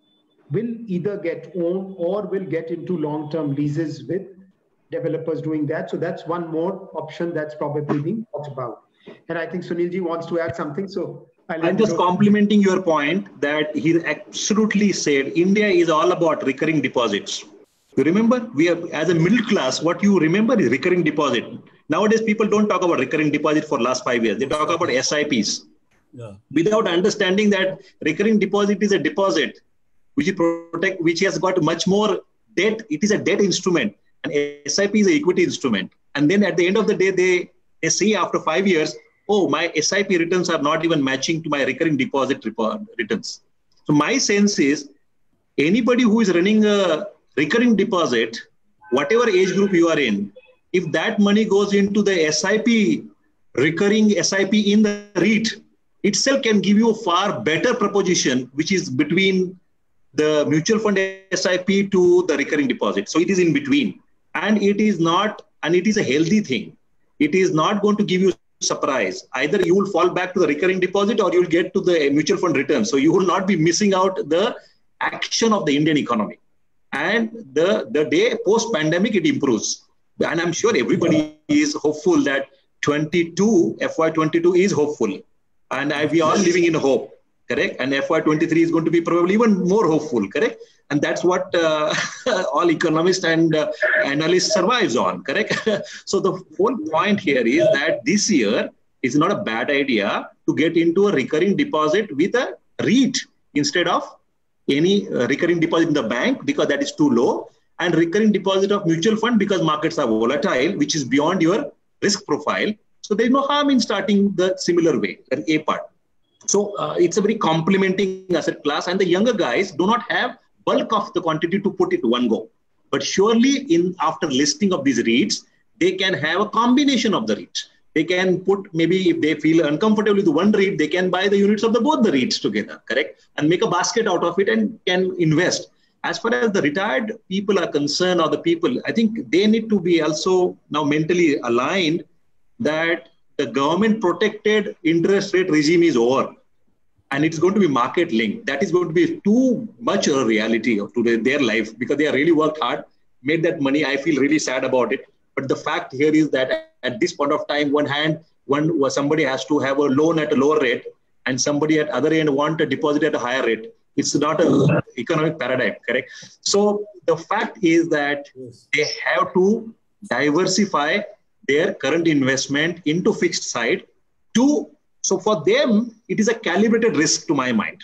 [SPEAKER 4] will either get owned or will get into long-term leases with developers doing that. So that's one more option that's probably being talked about. And I think Sunilji wants to add something. So I'll
[SPEAKER 3] I'm just complimenting your point that he absolutely said India is all about recurring deposits. You remember, we are as a middle class, what you remember is recurring deposit. Nowadays, people don't talk about recurring deposit for last five years. They talk about S I Ps.
[SPEAKER 2] Yeah.
[SPEAKER 3] Without understanding that recurring deposit is a deposit which is protect, which has got much more debt. It is a debt instrument, and S I P is an equity instrument. And then at the end of the day, they, they see after five years, oh, my S I P returns are not even matching to my recurring deposit returns. So my sense is anybody who is running a recurring deposit, whatever age group you are in, if that money goes into the S I P, recurring S I P in the REIT, itself can give you a far better proposition, which is between the mutual fund S I P to the recurring deposit. So it is in between. And it is not, and it is a healthy thing. It is not going to give you surprise. Either you will fall back to the recurring deposit or you will get to the mutual fund return. So you will not be missing out the action of the Indian economy. And the, the day post-pandemic, it improves. And I'm sure everybody is hopeful that twenty-two, F Y twenty-two is hopeful. And I, we are all living in hope, correct? And F Y twenty-three is going to be probably even more hopeful, correct? And that's what uh, all economists and uh, analysts survives on, correct? So the whole point here is that this year is not a bad idea to get into a recurring deposit with a REIT instead of any uh, recurring deposit in the bank, because that is too low, and recurring deposit of mutual fund because markets are volatile, which is beyond your risk profile. So there's no harm in starting the similar way, that A part. So uh, it's a very complementing asset class, and the younger guys do not have bulk of the quantity to put it one go. But surely in after listing of these REITs, they can have a combination of the REITs. They can put, maybe if they feel uncomfortable with one REIT, they can buy the units of the both the REITs together, correct? And make a basket out of it and can invest. As far as the retired people are concerned, or the people, I think they need to be also now mentally aligned that the government protected interest rate regime is over. And it's going to be market linked. That is going to be too much a reality of today, their life, because they have really worked hard, made that money. I feel really sad about it. But the fact here is that at this point of time, one hand, one somebody has to have a loan at a lower rate, and somebody at other end want a deposit at a higher rate. It's not an economic paradigm, correct? So the fact is that they have to diversify their current investment into fixed side to. So for them, it is a calibrated risk to my mind.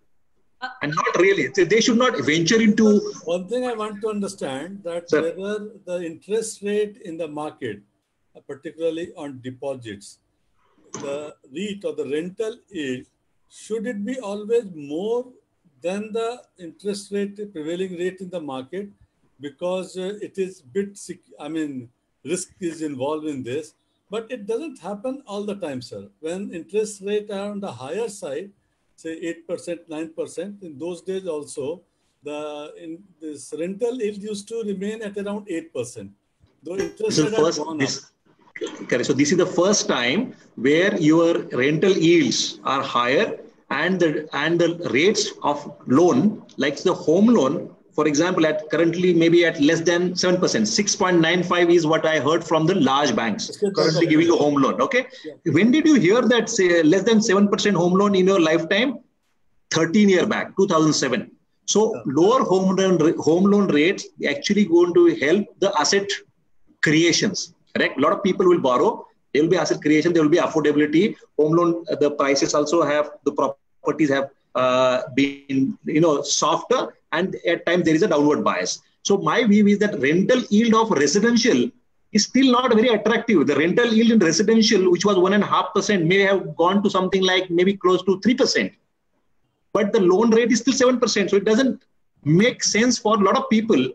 [SPEAKER 3] And not really. They should not venture into...
[SPEAKER 2] One thing I want to understand that
[SPEAKER 3] Sir.
[SPEAKER 2] whether the interest rate in the market, particularly on deposits, the REIT or the rental yield, should it be always more than the interest rate, prevailing rate in the market? Because uh, it is bit, I mean, risk is involved in this. But it doesn't happen all the time, sir. When interest rate are on the higher side, say eight percent, nine percent, in those days also, the in this rental yield used to remain at around eight percent. Though interest rate has gone up.
[SPEAKER 3] Correct. So this is the first time where your rental yields are higher, and the, and the rates of loan, like the home loan, for example, at currently maybe at less than seven percent, six point nine five is what I heard from the large banks currently giving a home loan. Okay. Yeah. When did you hear that say less than seven percent home loan in your lifetime? thirteen years back, two thousand seven. So yeah. Lower home loan, home loan rates actually going to help the asset creations. Correct. A lot of people will borrow. There will be asset creation. There will be affordability. Home loan, the prices also have, the properties have uh, been, you know, softer. And at times there is a downward bias. So my view is that rental yield of residential is still not very attractive. The rental yield in residential, which was one and a half percent, may have gone to something like maybe close to three percent. But the loan rate is still seven percent. So it doesn't make sense for a lot of people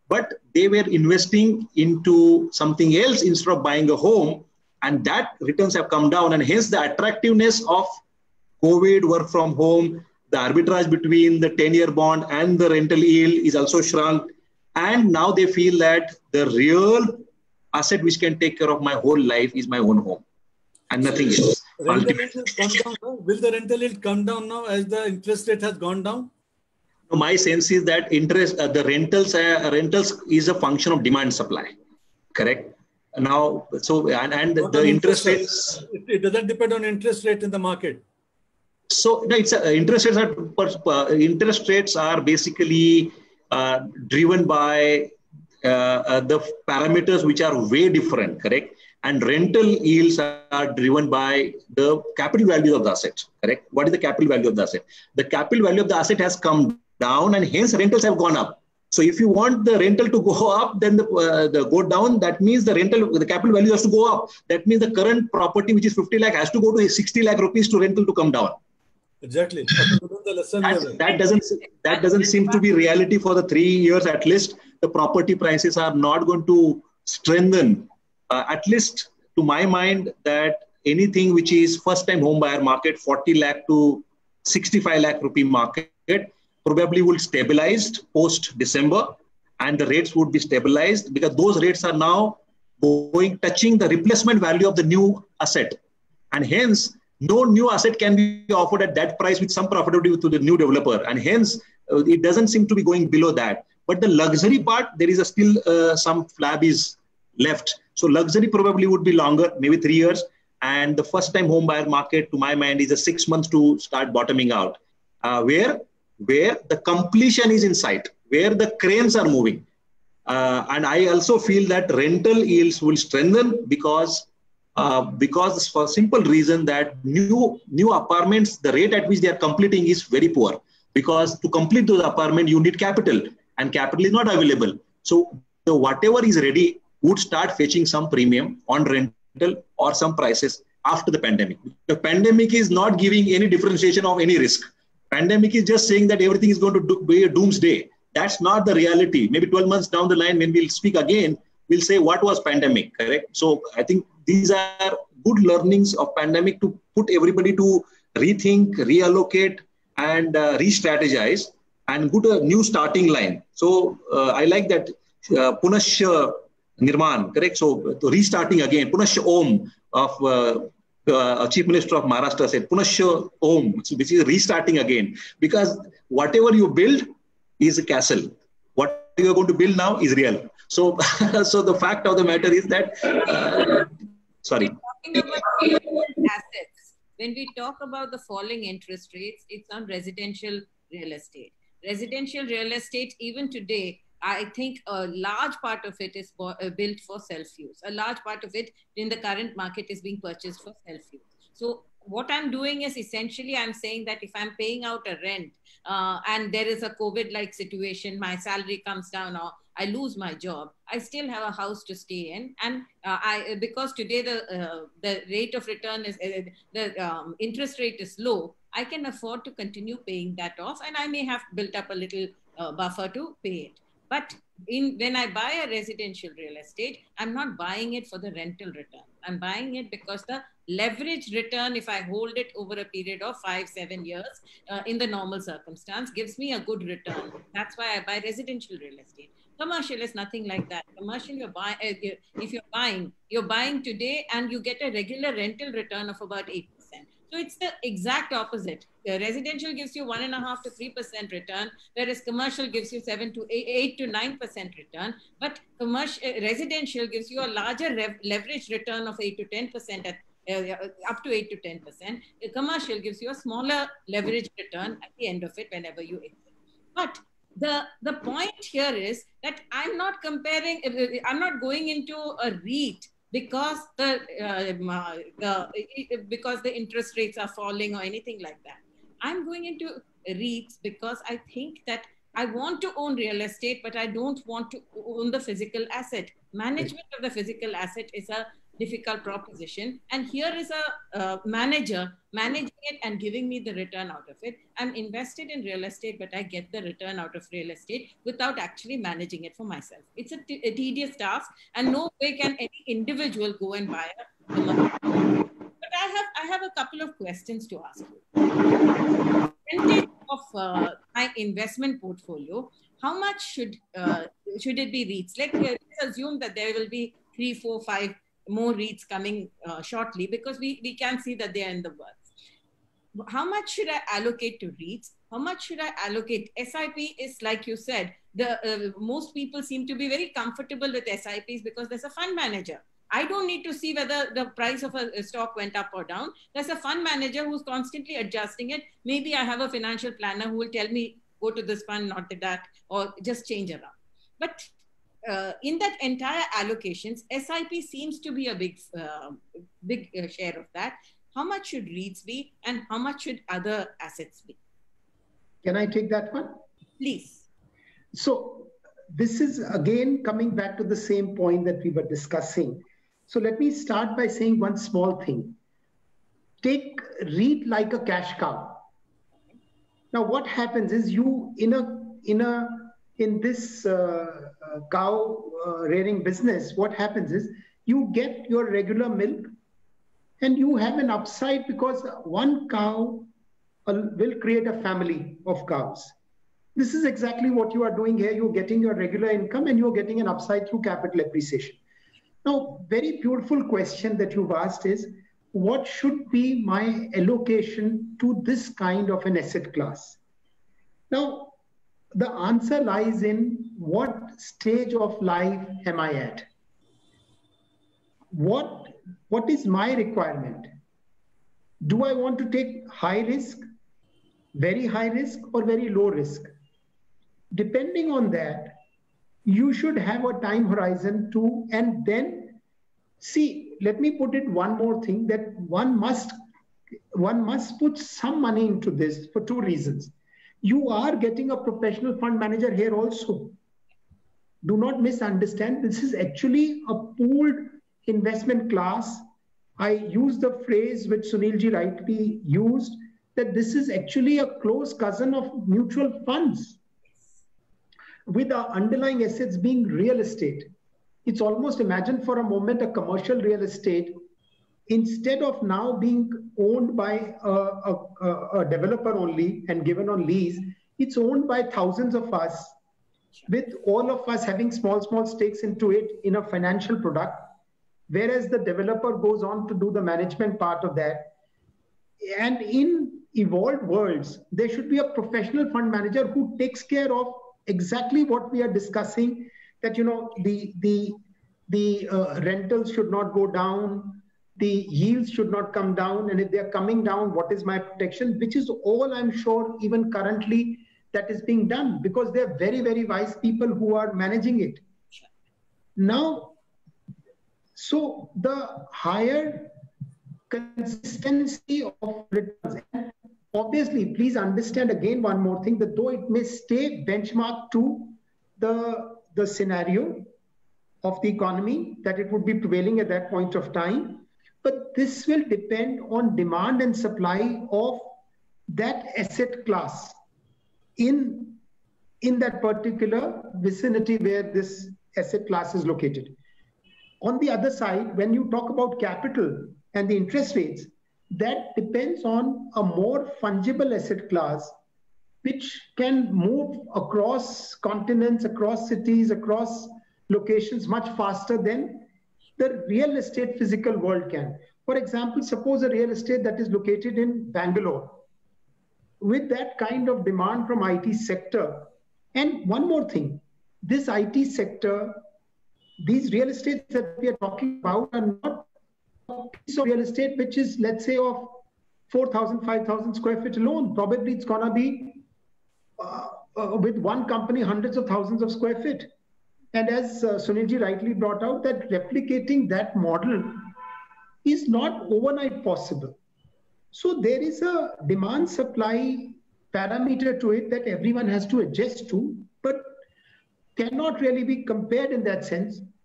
[SPEAKER 3] but they were investing into something else instead of buying a home, and that returns have come down, and hence the attractiveness of COVID, work from home, the arbitrage between the ten-year bond and the rental yield is also shrunk, and now they feel that the real asset which can take care of my whole life is my own home and nothing else.
[SPEAKER 2] Rental yield will come down now? Will the rental yield come down now as the interest rate has gone down?
[SPEAKER 3] My sense is that interest, uh, the rentals, uh, rentals is a function of demand supply, correct? Now, so and, and the interest rates.
[SPEAKER 2] It, it doesn't depend on interest rate in the market.
[SPEAKER 3] So no, it's uh, interest rates are uh, interest rates are basically uh, driven by uh, uh, the parameters which are way different, correct? And rental yields are driven by the capital value of the asset, correct? What is the capital value of the asset? The capital value of the asset has come down, and hence rentals have gone up. So if you want the rental to go up, then the, uh, the go down, that means the rental, the capital value has to go up. That means the current property, which is fifty lakh, has to go to sixty lakh rupees to rental to come down.
[SPEAKER 2] Exactly.
[SPEAKER 3] That, that doesn't that doesn't seem to be reality for the three years at least. The property prices are not going to strengthen. Uh, at least to my mind, that anything which is first-time home buyer market, forty lakh to sixty-five lakh rupee market, probably will stabilize post December, and the rates would be stabilized because those rates are now going touching the replacement value of the new asset, and hence no new asset can be offered at that price with some profitability to the new developer, and hence uh, it doesn't seem to be going below that. But the luxury part, there is a still uh, some flab is left. So luxury probably would be longer, maybe three years, and the first-time home buyer market, to my mind, is a six months to start bottoming out, uh, where where the completion is in sight, where the cranes are moving. Uh, and I also feel that rental yields will strengthen because, uh, because for a simple reason that new, new apartments, the rate at which they are completing is very poor. Because to complete those apartments, you need capital, and capital is not available. So the whatever is ready would start fetching some premium on rental or some prices after the pandemic. The pandemic is not giving any differentiation of any risk. Pandemic is just saying that everything is going to do, be a doomsday. That's not the reality. Maybe twelve months down the line, when we'll speak again, we'll say what was pandemic, correct? So I think these are good learnings of pandemic to put everybody to rethink, reallocate, and uh, re-strategize, and put a new starting line. So uh, I like that uh, Punashya Nirman, correct? So restarting again, Punashya Om of uh, Uh, Chief Minister of Maharashtra said, Punashya Om, which is restarting again. Because whatever you build is a castle. What you are going to build now is real. So, so the fact of the matter is that, uh, sorry.
[SPEAKER 1] Talking about assets, when we talk about the falling interest rates, it's on residential real estate. Residential real estate, even today, I think a large part of it is built for self-use. A large part of it in the current market is being purchased for self-use. So what I'm doing is essentially I'm saying that if I'm paying out a rent uh, and there is a COVID-like situation, my salary comes down or I lose my job, I still have a house to stay in. And uh, I because today the uh, the rate of return is, uh, the um, interest rate is low, I can afford to continue paying that off, and I may have built up a little uh, buffer to pay it. But in, when I buy a residential real estate, I'm not buying it for the rental return. I'm buying it because the leverage return, if I hold it over a period of five, seven years uh, in the normal circumstance, gives me a good return. That's why I buy residential real estate. Commercial is nothing like that. Commercial, you're buying, uh, if you're buying, you're buying today and you get a regular rental return of about eight percent. So it's the exact opposite. Uh, residential gives you one and a half to three percent return, whereas commercial gives you seven to eight, eight to nine percent return. But commercial uh, residential gives you a larger leverage return of eight to ten percent at uh, up to eight to ten percent. A commercial gives you a smaller leverage return at the end of it whenever you exit. But the the point here is that I'm not comparing. I'm not going into a REIT because the, uh, the because the interest rates are falling or anything like that. I'm going into REITs because I think that I want to own real estate, but I don't want to own the physical asset. Management of the physical asset is a difficult proposition. And here is a uh, manager managing it and giving me the return out of it. I'm invested in real estate, but I get the return out of real estate without actually managing it for myself. It's a, t- a tedious task, and no way can any individual go and buy a commercial. But I have, I have a couple of questions to ask you. Percentage of uh, my investment portfolio, how much should uh, should it be REITs? Like, let's assume that there will be three, four, five more REITs coming uh, shortly, because we, we can see that they are in the works. How much should I allocate to REITs? How much should I allocate? S I P is, like you said, the uh, most people seem to be very comfortable with S I Ps because there's a fund manager. I don't need to see whether the price of a, a stock went up or down. There's a fund manager who's constantly adjusting it. Maybe I have a financial planner who will tell me, go to this fund, not to that, or just change around. But uh, in that entire allocations, S I P seems to be a big, uh, big uh, share of that. How much should REITs be, and how much should other assets be?
[SPEAKER 4] Can I take that one?
[SPEAKER 1] Please.
[SPEAKER 4] So this is again coming back to the same point that we were discussing. So let me start by saying one small thing. Take REIT like a cash cow. Now what happens is, you in a in a in this uh, uh, cow uh, rearing business, what happens is you get your regular milk and you have an upside, because one cow uh, will create a family of cows. This is exactly what you are doing here. You're getting your regular income and you're getting an upside through capital appreciation. Now, very beautiful question that you've asked is, what should be my allocation to this kind of an asset class? Now, the answer lies in what stage of life am I at? What, what is my requirement? Do I want to take high risk, very high risk, or very low risk? Depending on that, you should have a time horizon to, and then see, let me put it one more thing, that one must, one must put some money into this for two reasons. You are getting a professional fund manager here also. Do not misunderstand. This is actually a pooled investment class. I use the phrase which Sunilji rightly used, that this is actually a close cousin of mutual funds, with our underlying assets being real estate. It's almost, imagine for a moment a commercial real estate, instead of now being owned by a, a, a developer only and given on lease, it's owned by thousands of us, with all of us having small, small stakes into it in a financial product, whereas the developer goes on to do the management part of that. And in evolved worlds, there should be a professional fund manager who takes care of exactly what we are discussing, that, you know, the, the, the uh, rentals should not go down, the yields should not come down, and if they're coming down, what is my protection? Which is all, I'm sure, even currently, that is being done, because they're very, very wise people who are managing it. Now, so the higher consistency of returns, and obviously, please understand again one more thing, that though it may stay benchmarked to the, the scenario of the economy, that it would be prevailing at that point of time, but this will depend on demand and supply of that asset class in, in that particular vicinity where this asset class is located. On the other side, when you talk about capital and the interest rates, that depends on a more fungible asset class, which can move across continents, across cities, across locations much faster than the real estate physical world can. For example, suppose a real estate that is located in Bangalore, with that kind of demand from I T sector. And one more thing, this I T sector, these real estates that we are talking about are not a piece of real estate which is, let's say, of four thousand, five thousand square feet alone. Probably it's going to be uh, uh, with one company, hundreds of thousands of square feet. And as uh, Sunilji rightly brought out, that replicating that model is not overnight possible. So there is a demand supply parameter to it that everyone has to adjust to, but cannot really be compared in that sense.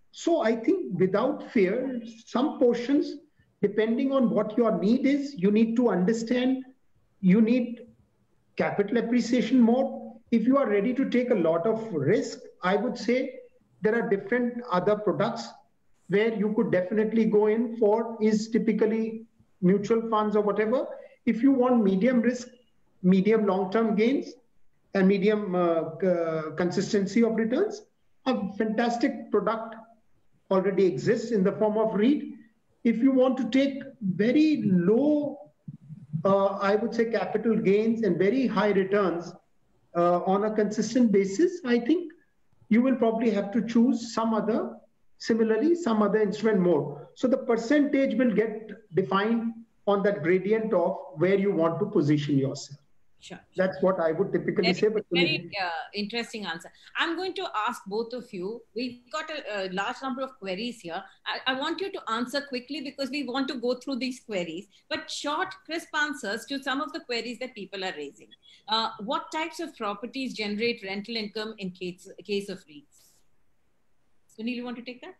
[SPEAKER 4] So I think without fear, some portions, depending on what your need is, you need to understand, you need capital appreciation more. If you are ready to take a lot of risk, I would say there are different other products where you could definitely go in for, is typically mutual funds or whatever. If you want medium risk, medium long-term gains, and medium uh, uh, consistency of returns, a fantastic product already exists in the form of REIT. If you want to take very low, uh, I would say, capital gains and very high returns uh, on a consistent basis, I think you will probably have to choose some other, similarly, some other instrument more. So the percentage will get defined on that gradient of where you want to position yourself.
[SPEAKER 1] Sure.
[SPEAKER 4] That's what I would typically
[SPEAKER 1] very,
[SPEAKER 4] say. But
[SPEAKER 1] very uh, interesting answer. I'm going to ask both of you. We've got a, a large number of queries here. I, I want you to answer quickly because we want to go through these queries, but short, crisp answers to some of the queries that people are raising. Uh, what types of properties generate rental income in case, case of REITs? Sunil, you want to take that?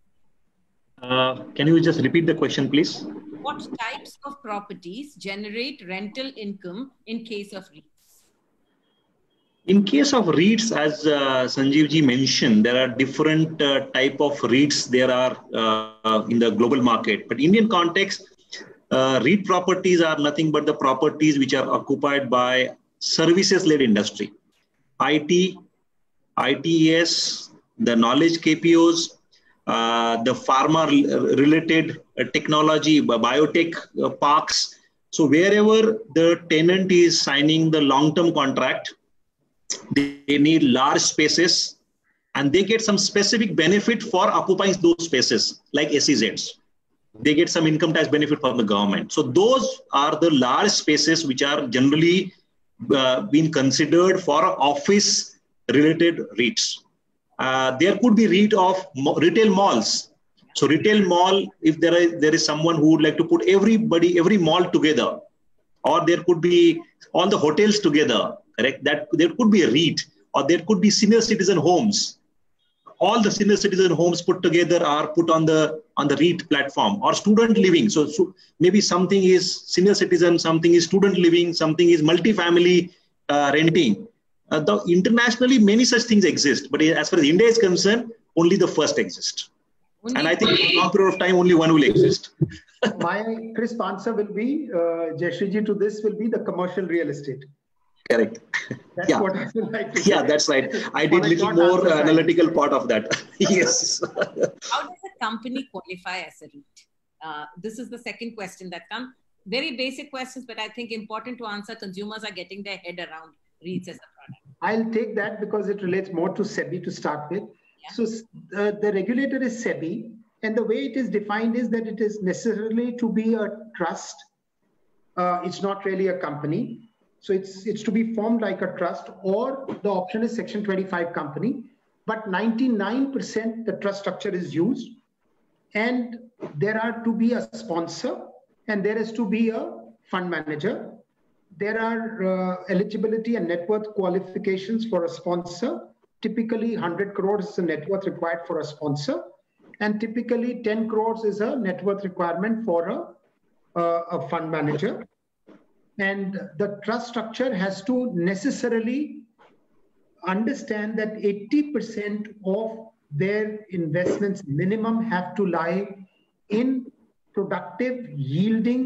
[SPEAKER 3] Uh, can you just repeat the question, please?
[SPEAKER 1] What types of properties generate rental income in case of REITs?
[SPEAKER 3] In case of REITs, as uh, Sanjeev ji mentioned, there are different uh, type of REITs there are uh, in the global market. But Indian context, uh, REIT properties are nothing but the properties which are occupied by services-led industry. I T, I T E S, the knowledge K P Os, Uh, the pharma-related uh, technology, biotech uh, parks. So wherever the tenant is signing the long-term contract, they, they need large spaces and they get some specific benefit for occupying those spaces, like S E Zs. They get some income tax benefit from the government. So those are the large spaces which are generally uh, being considered for office-related REITs. Uh, there could be REIT of mo- retail malls. So retail mall, if there is, there is someone who would like to put everybody, every mall together, or there could be all the hotels together, correct? That there could be a REIT, or there could be senior citizen homes. All the senior citizen homes put together are put on the on the REIT platform, or student living. So, so maybe something is senior citizen, something is student living, something is multifamily uh, renting. Uh, the, internationally, many such things exist, but as far as India is concerned, only the first exists. Only and I think for a long period of time, only one will exist.
[SPEAKER 4] My crisp answer will be, uh, Jayashree to this will be the commercial real estate.
[SPEAKER 3] Correct.
[SPEAKER 4] That's
[SPEAKER 3] yeah.
[SPEAKER 4] what I would like to say.
[SPEAKER 3] Yeah, that's right. I did a little more uh, analytical part of that. Yes.
[SPEAKER 1] How does a company qualify as a REIT? Uh, this is the second question that comes. Very basic questions, but I think important to answer. Consumers are getting their head around REITs as a product.
[SPEAKER 4] I'll take that because it relates more to SEBI to start with. Yeah. So uh, the regulator is SEBI, and the way it is defined is that it is necessarily to be a trust. Uh, it's not really a company. So it's, it's to be formed like a trust, or the option is Section twenty-five company. But ninety-nine percent the trust structure is used, and there are to be a sponsor, and there is to be a fund manager. There are uh, eligibility and net worth qualifications for a sponsor. Typically, one hundred crores is the net worth required for a sponsor. And typically, ten crores is a net worth requirement for a, uh, a fund manager. And the trust structure has to necessarily understand that eighty percent of their investments minimum have to lie in productive, yielding,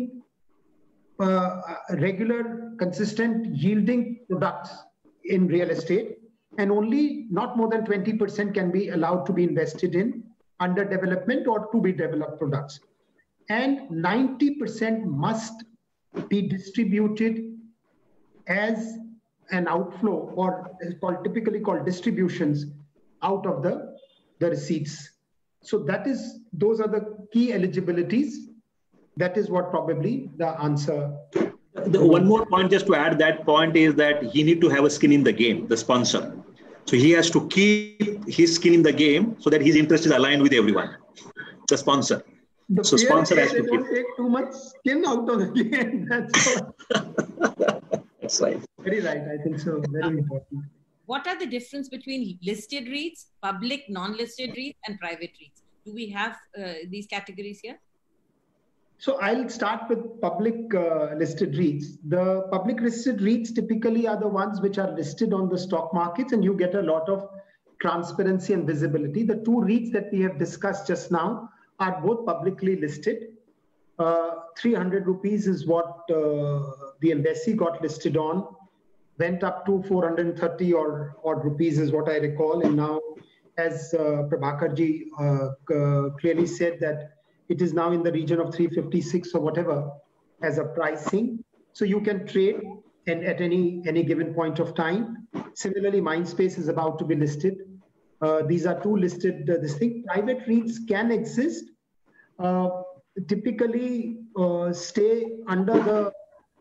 [SPEAKER 4] Uh, regular, consistent yielding products in real estate, and only not more than twenty percent can be allowed to be invested in under development or to be developed products. And ninety percent must be distributed as an outflow, or is called, typically called distributions out of the, the receipts. So that is, those are the key eligibilities. That is what probably the answer.
[SPEAKER 3] The one more point just to add that point is that he need to have a skin in the game, the sponsor. So he has to keep his skin in the game so that his interest is aligned with everyone, the sponsor.
[SPEAKER 4] The
[SPEAKER 3] so sponsor has to
[SPEAKER 4] they
[SPEAKER 3] keep.
[SPEAKER 4] Don't take too much skin out of the game. That's what.
[SPEAKER 3] That's right.
[SPEAKER 4] Very right. I think so. Very important.
[SPEAKER 1] what are the difference between listed REITs, public non-listed REITs, and private REITs? Do we have uh, these categories here?
[SPEAKER 4] So I'll start with public uh, listed REITs. The public listed REITs typically are the ones which are listed on the stock markets, and you get a lot of transparency and visibility. The two REITs that we have discussed just now are both publicly listed. Uh, three hundred rupees is what uh, the Embassy got listed on, went up to four hundred thirty or odd rupees is what I recall. And now, as uh, Prabhakarji uh, uh, clearly said, that it is now in the region of three fifty-six or whatever as a pricing. So you can trade and at any, any given point of time. Similarly, Mindspace is about to be listed. Uh, these are two listed, uh, this thing. Private REITs can exist, uh, typically uh, stay under the,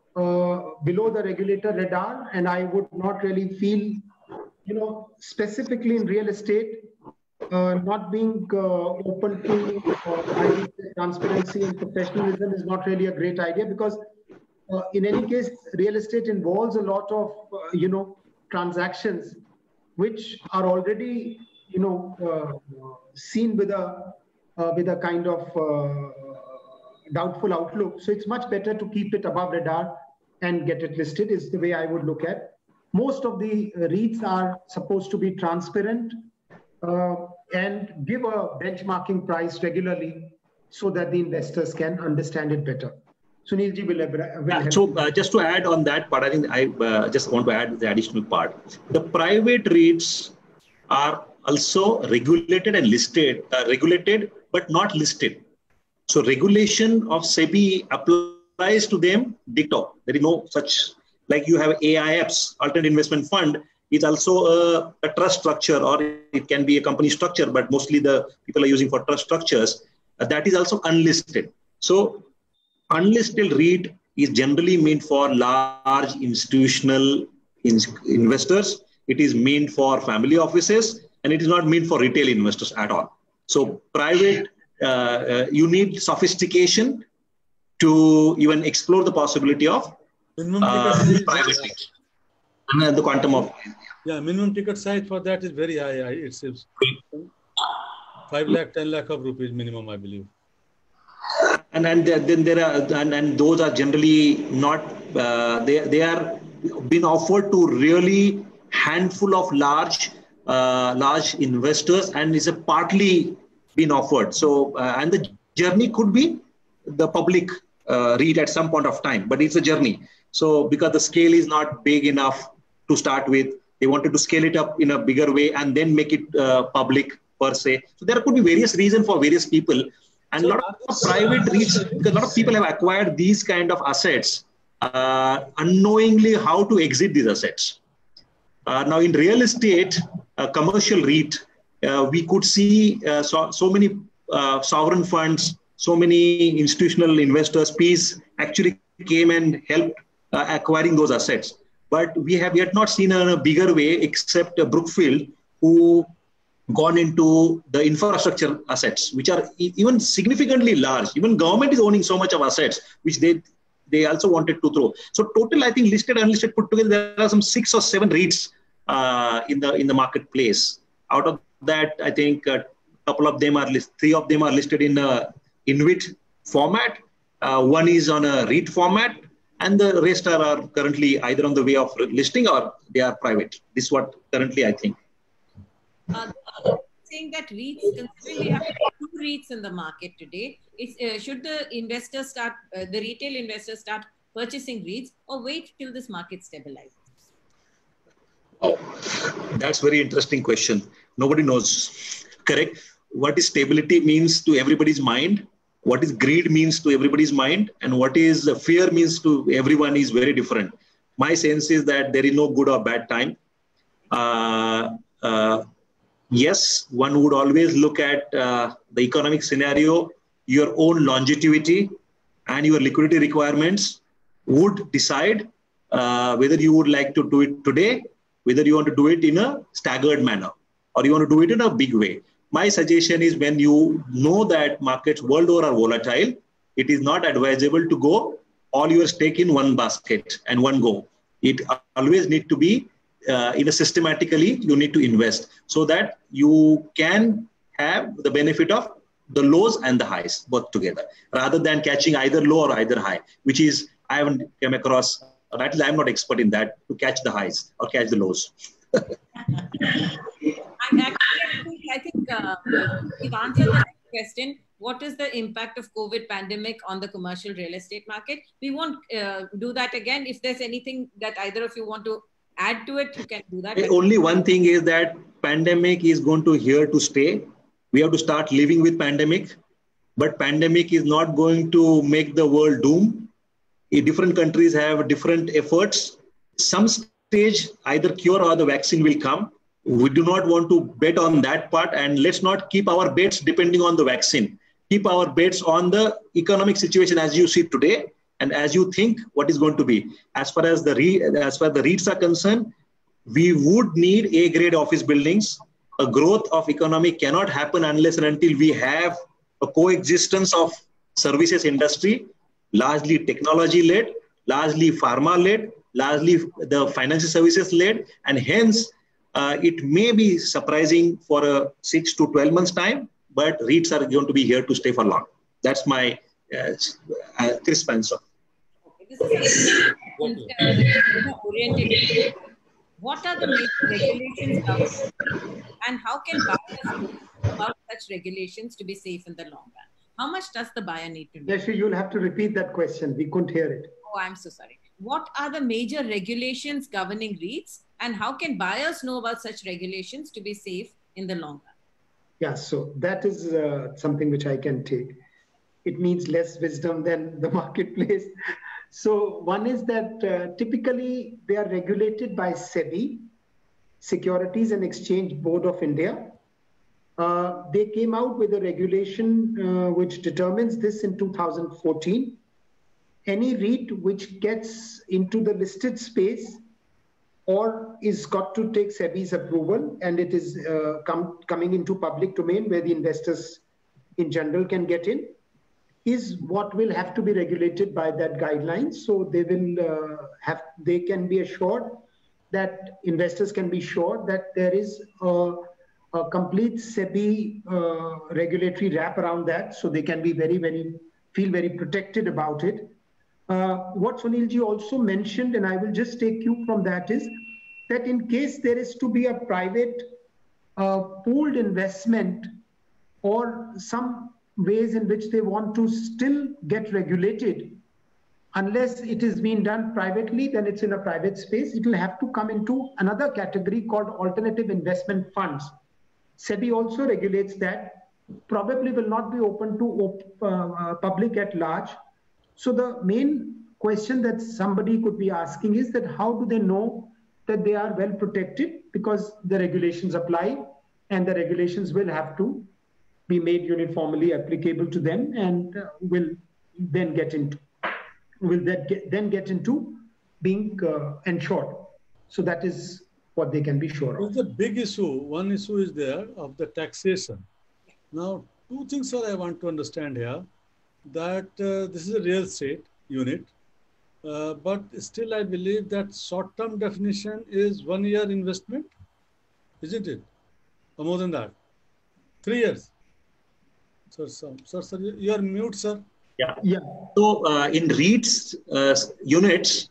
[SPEAKER 4] uh, below the regulator radar. And I would not really feel, you know, specifically in real estate, uh, not being uh, open to uh, transparency and professionalism is not really a great idea, because uh, in any case, real estate involves a lot of, uh, you know, transactions which are already, you know, uh, seen with a uh, with a kind of uh, doubtful outlook. So it's much better to keep it above radar and get it listed is the way I would look at. Most of the REITs are supposed to be transparent uh, and give a benchmarking price regularly so that the investors can understand it better. Sunilji will, will
[SPEAKER 3] yeah, So uh, just to add on that part, I think I uh, just want to add the additional part. The private REITs are also regulated and listed, uh, regulated but not listed. So regulation of SEBI applies to them dicto. There is no such, like you have A I Fs, Alternate Investment Fund, is also a, a trust structure, or it can be a company structure, but mostly the people are using for trust structures. Uh, that is also unlisted. So unlisted REIT is generally meant for large institutional in investors. It is meant for family offices, and it is not meant for retail investors at all. So private, uh, uh, you need sophistication to even explore the possibility of uh, private REITs. And the quantum of...
[SPEAKER 2] Yeah, minimum ticket size for that is very high. It's five lakh, ten lakh of rupees minimum, I believe.
[SPEAKER 3] And and then there are and, and those are generally not uh, they they are been offered to really handful of large uh, large investors, and is a partly been offered. So uh, and the journey could be the public uh, REIT at some point of time, but it's a journey. So because the scale is not big enough to start with, they wanted to scale it up in a bigger way and then make it uh, public per se. So there could be various reasons for various people. And a lot of private REITs, because a lot of people have acquired these kind of assets, uh, unknowingly how to exit these assets. Uh, now in real estate, uh, commercial REIT, uh, we could see uh, so, so many uh, sovereign funds, so many institutional investors, Ps actually came and helped uh, acquiring those assets. But we have yet not seen in a bigger way, except uh, Brookfield, who gone into the infrastructure assets, which are e even significantly large. Even government is owning so much of assets, which they they also wanted to throw. So total, I think listed and unlisted put together, there are some six or seven REITs uh, in the in the marketplace. Out of that, I think a couple of them are list, three of them are listed in a InvIT format. Uh, one is on a REIT format, and the rest are, are currently either on the way of listing or they are private. This is what currently I think.
[SPEAKER 1] Uh, saying that REITs, considering we have two REITs in the market today, is, uh, should the investors start, uh, the retail investors start purchasing REITs, or wait till this market stabilizes?
[SPEAKER 3] Oh, that's very interesting question. Nobody knows, correct? What is stability means to everybody's mind, what is greed means to everybody's mind, and what is fear means to everyone is very different. My sense is that there is no good or bad time. Uh, uh, Yes, one would always look at uh, the economic scenario, your own longevity and your liquidity requirements would decide uh, whether you would like to do it today, whether you want to do it in a staggered manner, or you want to do it in a big way. My suggestion is, when you know that markets world over are volatile, it is not advisable to go all your stake in one basket and one go. It always need to be uh, in a systematically, you need to invest so that you can have the benefit of the lows and the highs both together, rather than catching either low or either high, which is, I haven't come across, that is, I'm not expert in that, to catch the highs or catch the lows.
[SPEAKER 1] I'm actually, I think uh, we've answered the next question. What is the impact of COVID pandemic on the commercial real estate market? We won't uh, do that again. If there's anything that either of you want to add to it, you can do that.
[SPEAKER 3] Only one thing is that pandemic is going to here to stay. We have to start living with pandemic, but pandemic is not going to make the world doom. Different countries have different efforts. Some stage, either cure or the vaccine will come. We do not want to bet on that part, and let's not keep our bets depending on the vaccine. Keep our bets on the economic situation as you see today, and as you think what is going to be. As far as the re, as far as the REITs are concerned, we would need A-grade office buildings. A growth of economy cannot happen unless and until we have a coexistence of services industry, largely technology-led, largely pharma-led, largely the financial services-led, and hence uh, it may be surprising for a six to twelve months time, but REITs are going to be here to stay for long. That's my uh, uh, crisp answer.
[SPEAKER 1] Okay, this is uh, oriented. What are the major regulations governing, and how can buyers know about such regulations to be safe in the long run? How much does the buyer need to know?
[SPEAKER 4] Yes, you'll have to repeat that question. We couldn't hear it.
[SPEAKER 1] Oh, I'm so sorry. What are the major regulations governing REITs, and how can buyers know about such regulations to be safe in the long run?
[SPEAKER 4] Yeah, so that is uh, something which I can take. It needs less wisdom than the marketplace. So one is that uh, typically they are regulated by SEBI, Securities and Exchange Board of India. Uh, they came out with a regulation uh, which determines this in two thousand fourteen. Any REIT which gets into the listed space or is got to take SEBI's approval, and it is uh, com coming into public domain where the investors in general can get in, is what will have to be regulated by that guideline. So they will uh, have, they can be assured that investors can be sure that there is a, a complete SEBI uh, regulatory wrap around that. So they can be very, very, feel very protected about it. Uh, what Sunilji also mentioned, and I will just take you from that, is that in case there is to be a private uh, pooled investment or some ways in which they want to still get regulated, unless it is being done privately, then it's in a private space. It will have to come into another category called alternative investment funds. SEBI also regulates that, probably will not be open to uh, public at large. So the main question that somebody could be asking is that how do they know that they are well protected? Because the regulations apply, and the regulations will have to be made uniformly applicable to them, and uh, will then get into will that get, then get into being uh, ensured. So that is what they can be sure of.
[SPEAKER 2] It's a big issue. One issue is there of the taxation. Now, two things that I want to understand here. That uh, this is a real estate unit, uh, but still I believe that short-term definition is one year investment, isn't it? Or more than that? Three years. Sir, sir, sir, sir you are mute, sir.
[SPEAKER 3] Yeah.
[SPEAKER 4] Yeah.
[SPEAKER 3] So uh, in REITs uh, units,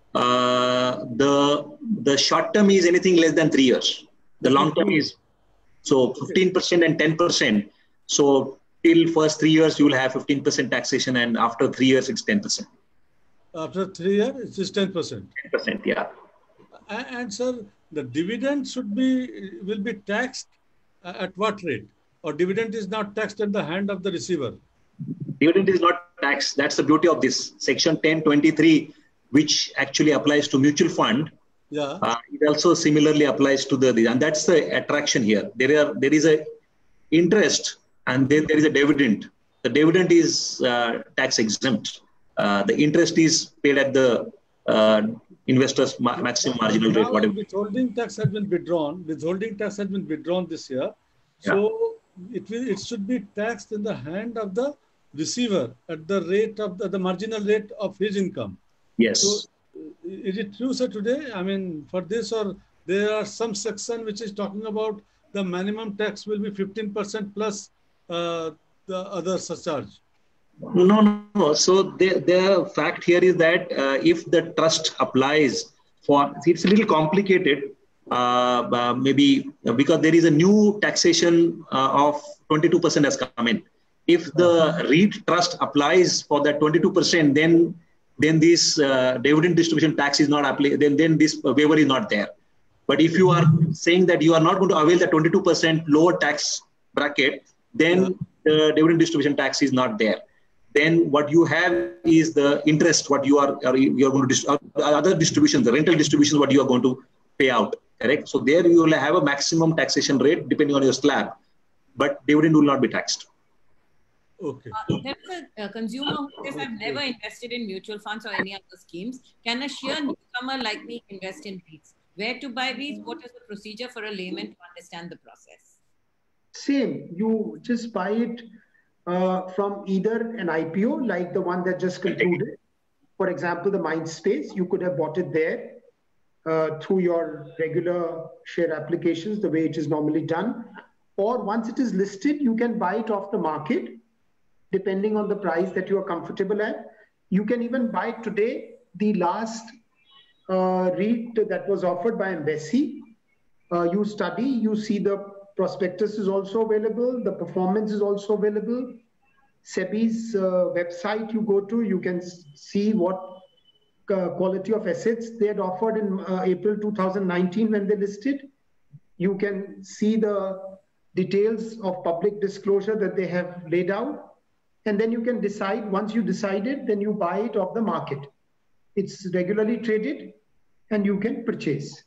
[SPEAKER 3] uh, the the short term is anything less than three years. The long term is so fifteen percent and ten percent. So till first three years, you will have fifteen percent taxation, and after three years, it's ten percent.
[SPEAKER 2] After three years, it's ten percent.
[SPEAKER 3] ten percent, yeah.
[SPEAKER 2] And, and sir, the dividend should be, will be taxed at what rate? Or dividend is not taxed at the hand of the receiver?
[SPEAKER 3] Dividend is not taxed. That's the beauty of this. Section ten twenty-three, which actually applies to mutual fund.
[SPEAKER 2] Yeah.
[SPEAKER 3] Uh, it also similarly applies to the, and that's the attraction here. There are, there is a interest, and then there is a dividend. The dividend is uh, tax exempt. Uh, the interest is paid at the uh, investor's ma maximum marginal rate. Whatever.
[SPEAKER 2] Withholding tax has been withdrawn. Withholding tax has been withdrawn this year. So yeah. it will, it should be taxed in the hand of the receiver at the rate of the, the marginal rate of his income.
[SPEAKER 3] Yes.
[SPEAKER 2] So is it true, sir, today? I mean, for this, or there are some section which is talking about the minimum tax will be fifteen percent plus uh, the other surcharge.
[SPEAKER 3] No, no. So the, the fact here is that uh, if the trust applies for, it's a little complicated, uh, uh, maybe because there is a new taxation uh, of twenty-two percent has come in. If the REIT trust applies for that twenty-two percent, then then this uh, dividend distribution tax is not applied, then, then this waiver is not there. But if you are saying that you are not going to avail the twenty-two percent lower tax bracket, then the dividend distribution tax is not there. Then what you have is the interest, what you are, you are going to, dist- other distributions, the rental distributions, what you are going to pay out, correct? So there you will have a maximum taxation rate depending on your slab, but dividend will not be taxed.
[SPEAKER 2] Okay.
[SPEAKER 1] Uh, there is a, a consumer who says, I've never invested in mutual funds or any other schemes. Can a sheer newcomer like me invest in REITs? Where to buy REITs? What is the procedure for a layman to understand the process?
[SPEAKER 4] Same. You just buy it uh, from either an I P O like the one that just concluded. For example, the Mindspace, you could have bought it there uh, through your regular share applications, the way it is normally done. Or once it is listed, you can buy it off the market, depending on the price that you are comfortable at. You can even buy today the last uh, REIT that was offered by Embassy. Uh, you study, you see the prospectus is also available, the performance is also available. SEBI's uh, website you go to, you can see what uh, quality of assets they had offered in uh, April two thousand nineteen when they listed. You can see the details of public disclosure that they have laid out. And then you can decide, once you decide it, then you buy it off the market. It's regularly traded and you can purchase.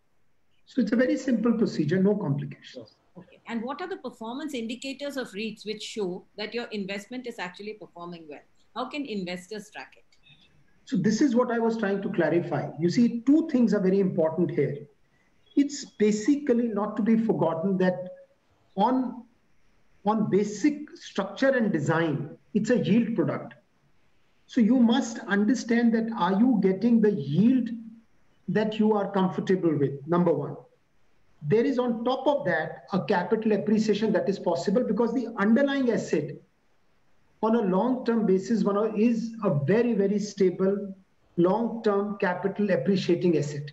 [SPEAKER 4] So it's a very simple procedure, no complications.
[SPEAKER 1] Okay. And what are the performance indicators of REITs which show that your investment is actually performing well? How can investors track it?
[SPEAKER 4] So this is what I was trying to clarify. You see, two things are very important here. It's basically not to be forgotten that on On basic structure and design, it's a yield product. So you must understand that are you getting the yield that you are comfortable with, number one. There is on top of that a capital appreciation that is possible because the underlying asset on a long-term basis is a very, very stable long-term capital appreciating asset.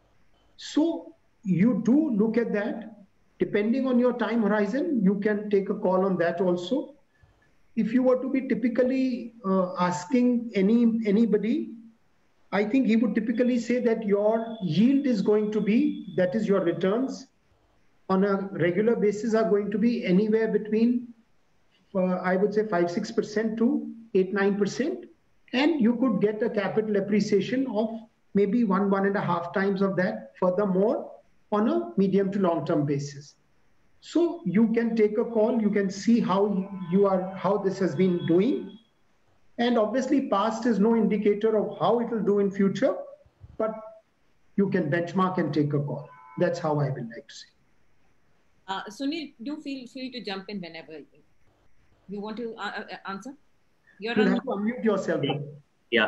[SPEAKER 4] So you do look at that. Depending on your time horizon, you can take a call on that also. If you were to be typically uh, asking any anybody, I think he would typically say that your yield is going to be, that is your returns on a regular basis are going to be anywhere between, uh, I would say five, six percent to eight, nine percent. And you could get a capital appreciation of maybe one, one and a half times of that furthermore on a medium to long-term basis. So you can take a call, you can see how you are, how this has been doing. And obviously past is no indicator of how it will do in future, but you can benchmark and take a call. That's how I would like to say.
[SPEAKER 1] Uh, Sunil, do feel free to jump in whenever you, you want to uh, uh, answer. You're
[SPEAKER 4] you
[SPEAKER 1] on
[SPEAKER 4] have to unmute yourself.
[SPEAKER 3] Yeah,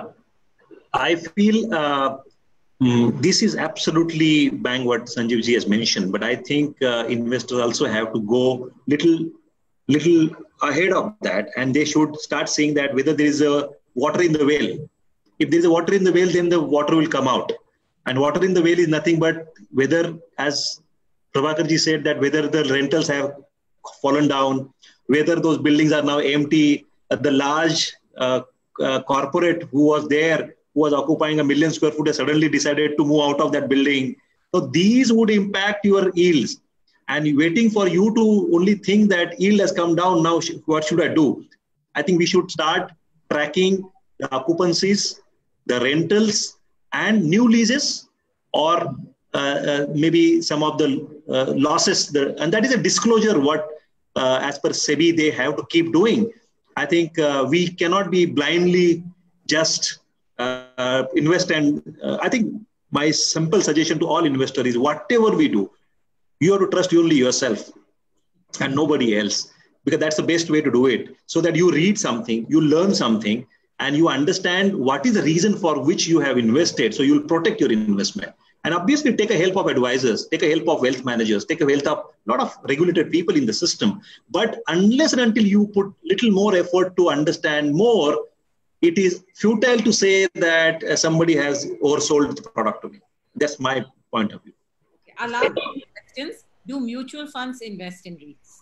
[SPEAKER 3] I feel uh, Mm, this is absolutely bang what Sanjeev ji has mentioned, but I think uh, investors also have to go little, little ahead of that, and they should start saying that whether there is a water in the well. If there is a water in the well, then the water will come out, and water in the well is nothing but whether, as Prabhakar ji said, that whether the rentals have fallen down, whether those buildings are now empty, uh, the large uh, uh, corporate who was there, who was occupying a million square foot, has suddenly decided to move out of that building. So these would impact your yields. And waiting for you to only think that yield has come down, now sh- what should I do? I think we should start tracking the occupancies, the rentals, and new leases, or uh, uh, maybe some of the uh, losses. The, and that is a disclosure what, uh, as per SEBI, they have to keep doing. I think uh, we cannot be blindly just uh, invest. And uh, I think my simple suggestion to all investors is whatever we do, you have to trust only yourself and nobody else, because that's the best way to do it. So that you read something, you learn something, and you understand what is the reason for which you have invested. So you'll protect your investment. And obviously take a help of advisors, take a help of wealth managers, take a help of a lot of regulated people in the system. But unless and until you put little more effort to understand more, it is futile to say that uh, somebody has oversold the product to me. That's my point of view.
[SPEAKER 1] Okay. Our last questions. Do mutual funds invest in REITs?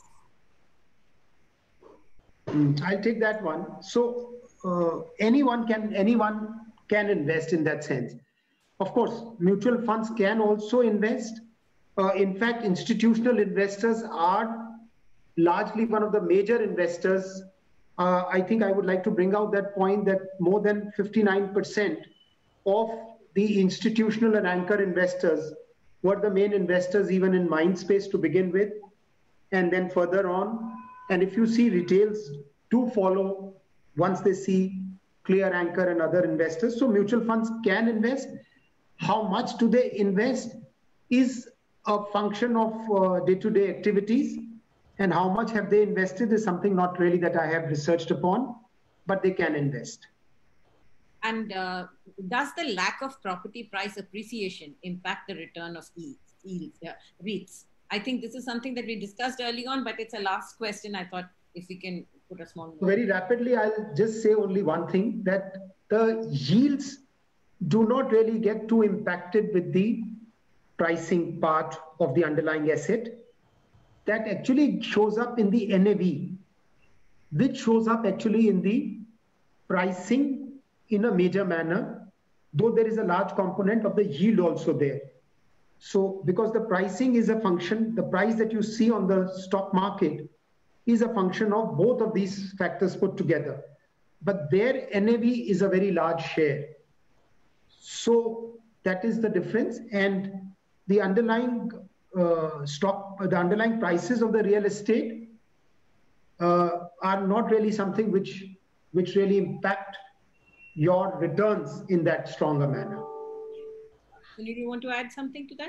[SPEAKER 4] I'll take that one. So uh, anyone can anyone can invest in that sense. Of course, mutual funds can also invest. Uh, in fact, institutional investors are largely one of the major investors. Uh, I think I would like to bring out that point that more than fifty-nine percent of the institutional and anchor investors were the main investors even in Mindspace to begin with, and then further on. And if you see, retails do follow once they see Clear, Anchor and other investors. So mutual funds can invest. How much do they invest is a function of uh, day-to-day activities, and how much have they invested is something not really that I have researched upon, but they can invest.
[SPEAKER 1] And uh, does the lack of property price appreciation impact the return of yields, uh, REITs? I think this is something that we discussed early on, but it's a last question. I thought if we can put a small...
[SPEAKER 4] Very rapidly, I'll just say only one thing, that the yields do not really get too impacted with the pricing part of the underlying asset. That actually shows up in the N A V, which shows up actually in the pricing in a major manner, though there is a large component of the yield also there. So because the pricing is a function, the price that you see on the stock market is a function of both of these factors put together. But their N A V is a very large share. So that is the difference. And the underlying uh, stock, the underlying prices of the real estate uh, are not really something which, which really impact your returns in that stronger manner.
[SPEAKER 1] Do you want to add something to that?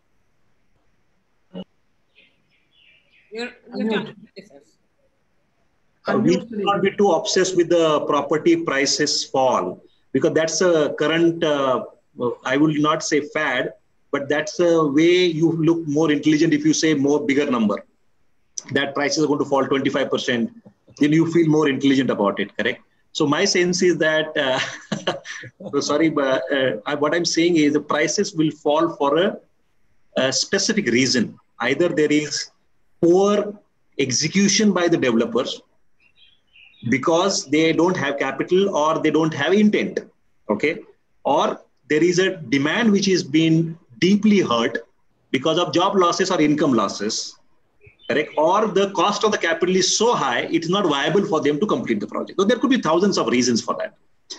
[SPEAKER 1] You're, you're done.
[SPEAKER 3] Uh, we should not be too obsessed with the property prices fall, because that's a current, uh, I will not say fad, but that's a way you look more intelligent if you say more bigger number. That prices are going to fall twenty-five percent, then you feel more intelligent about it, correct? So my sense is that, uh, so sorry, but uh, I, what I'm saying is the prices will fall for a, a specific reason. Either there is poor execution by the developers because they don't have capital or they don't have intent, okay? Or there is a demand which is being deeply hurt because of job losses or income losses, correct? Or the cost of the capital is so high, it is not viable for them to complete the project. So there could be thousands of reasons for that.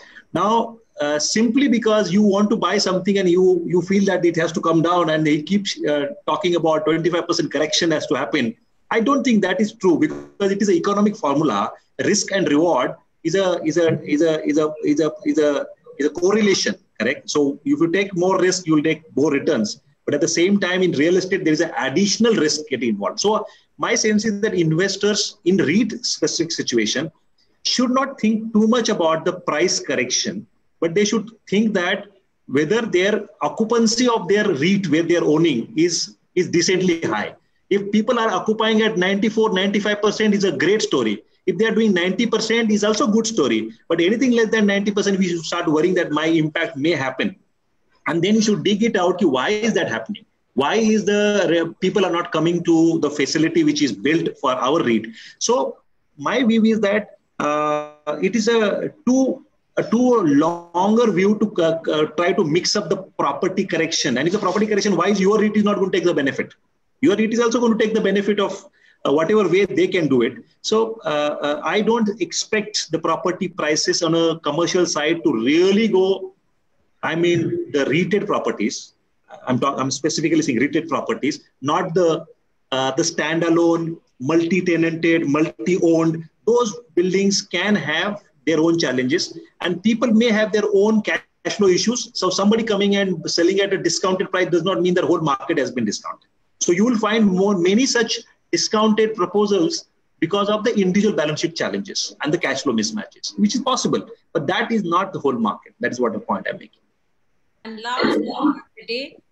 [SPEAKER 3] Now, uh, simply because you want to buy something and you, you feel that it has to come down and they keep uh, talking about twenty-five percent correction has to happen, I don't think that is true, because it is an economic formula. Risk and reward is a, is a, is a, is a, is a, is a, is a correlation, correct? So if you take more risk, you'll take more returns. But at the same time, in real estate, there is an additional risk getting involved. So my sense is that investors in REIT specific situation should not think too much about the price correction, but they should think that whether their occupancy of their REIT where they're owning is, is decently high. If people are occupying at ninety-four, ninety-five percent is a great story. If they are doing ninety percent is also a good story. But anything less than ninety percent, we should start worrying that my impact may happen. And then you should dig it out. Why is that happening? Why is the people are not coming to the facility which is built for our REIT? So my view is that uh, it is a too, a too longer view to uh, uh, try to mix up the property correction. And if the property correction, why is your REIT is not going to take the benefit? Your REIT is also going to take the benefit of uh, whatever way they can do it. So uh, uh, I don't expect the property prices on a commercial side to really go. I mean, the REITed properties, I'm, talk, I'm specifically saying REITed properties, not the, uh, the standalone, multi-tenanted, multi-owned. Those buildings can have their own challenges, and people may have their own cash flow issues. So somebody coming and selling at a discounted price does not mean the whole market has been discounted. So you will find more, many such discounted proposals because of the individual balance sheet challenges and the cash flow mismatches, which is possible, but that is not the whole market. That is what the point I'm making.
[SPEAKER 1] And last of the day,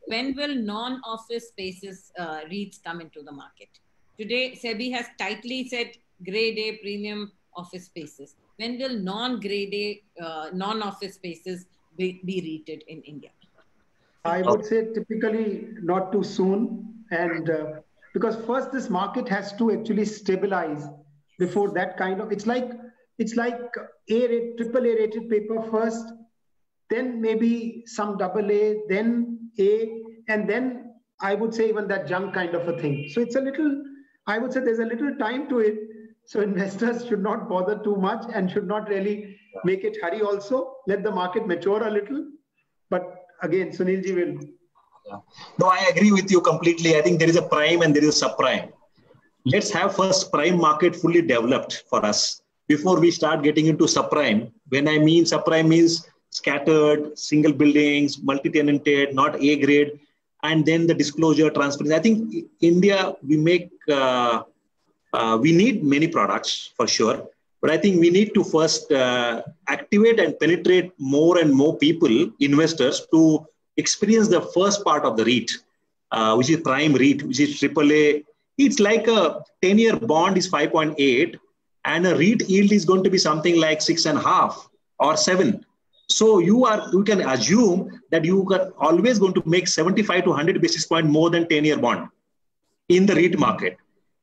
[SPEAKER 1] when will non-office spaces uh, REITs come into the market? Today, SEBI has tightly said grade A premium office spaces. When will non-grade A, uh, non-office spaces be, be REITed in India?
[SPEAKER 4] I would say typically not too soon. And uh, because first this market has to actually stabilize before that kind of, it's like, it's like A rate, triple A rated paper first, then maybe some double A, then A, and then I would say even that junk kind of a thing. So it's a little, I would say there's a little time to it. So investors should not bother too much and should not really make it hurry also. Let the market mature a little. But again, Sunilji will.
[SPEAKER 3] Yeah. No, I agree with you completely. I think there is a prime and there is a subprime. Let's have first prime market fully developed for us before we start getting into subprime. When I mean subprime means scattered, single buildings, multi-tenanted, not A grade, and then the disclosure, transparency. I think India, we make, uh, uh, we need many products for sure, but I think we need to first uh, activate and penetrate more and more people, investors, to experience the first part of the REIT, uh, which is prime REIT, which is triple A. It's like a ten-year bond is five point eight, and a REIT yield is going to be something like six and a half or seven. So you are, you can assume that you are always going to make seventy-five to one hundred basis point more than ten-year bond in the REIT market.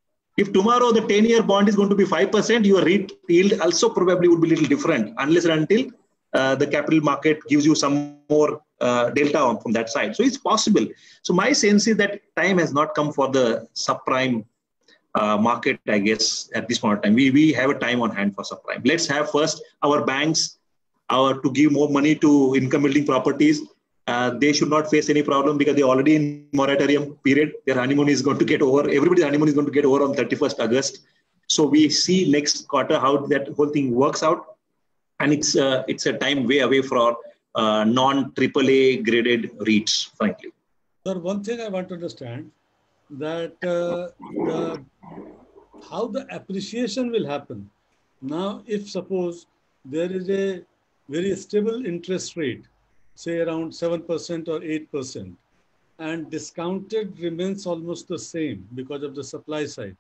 [SPEAKER 3] If tomorrow the ten-year bond is going to be five percent, your REIT yield also probably would be a little different, unless and until uh, the capital market gives you some more uh, delta on from that side. So it's possible. So my sense is that time has not come for the subprime uh, market, I guess, at this point of time. We, we have a time on hand for subprime. Let's have first our banks our to give more money to income building properties. Uh, they should not face any problem because they're already in moratorium period. Their honeymoon is going to get over. Everybody's honeymoon is going to get over on thirty-first August. So we see next quarter how that whole thing works out. And it's, uh, it's a time way away for uh, non-triple A graded REITs, frankly.
[SPEAKER 2] Sir, one thing I want to understand that uh, the, how the appreciation will happen. Now, if suppose there is a very stable interest rate, say around seven percent or eight percent, and discounted remains almost the same because of the supply side.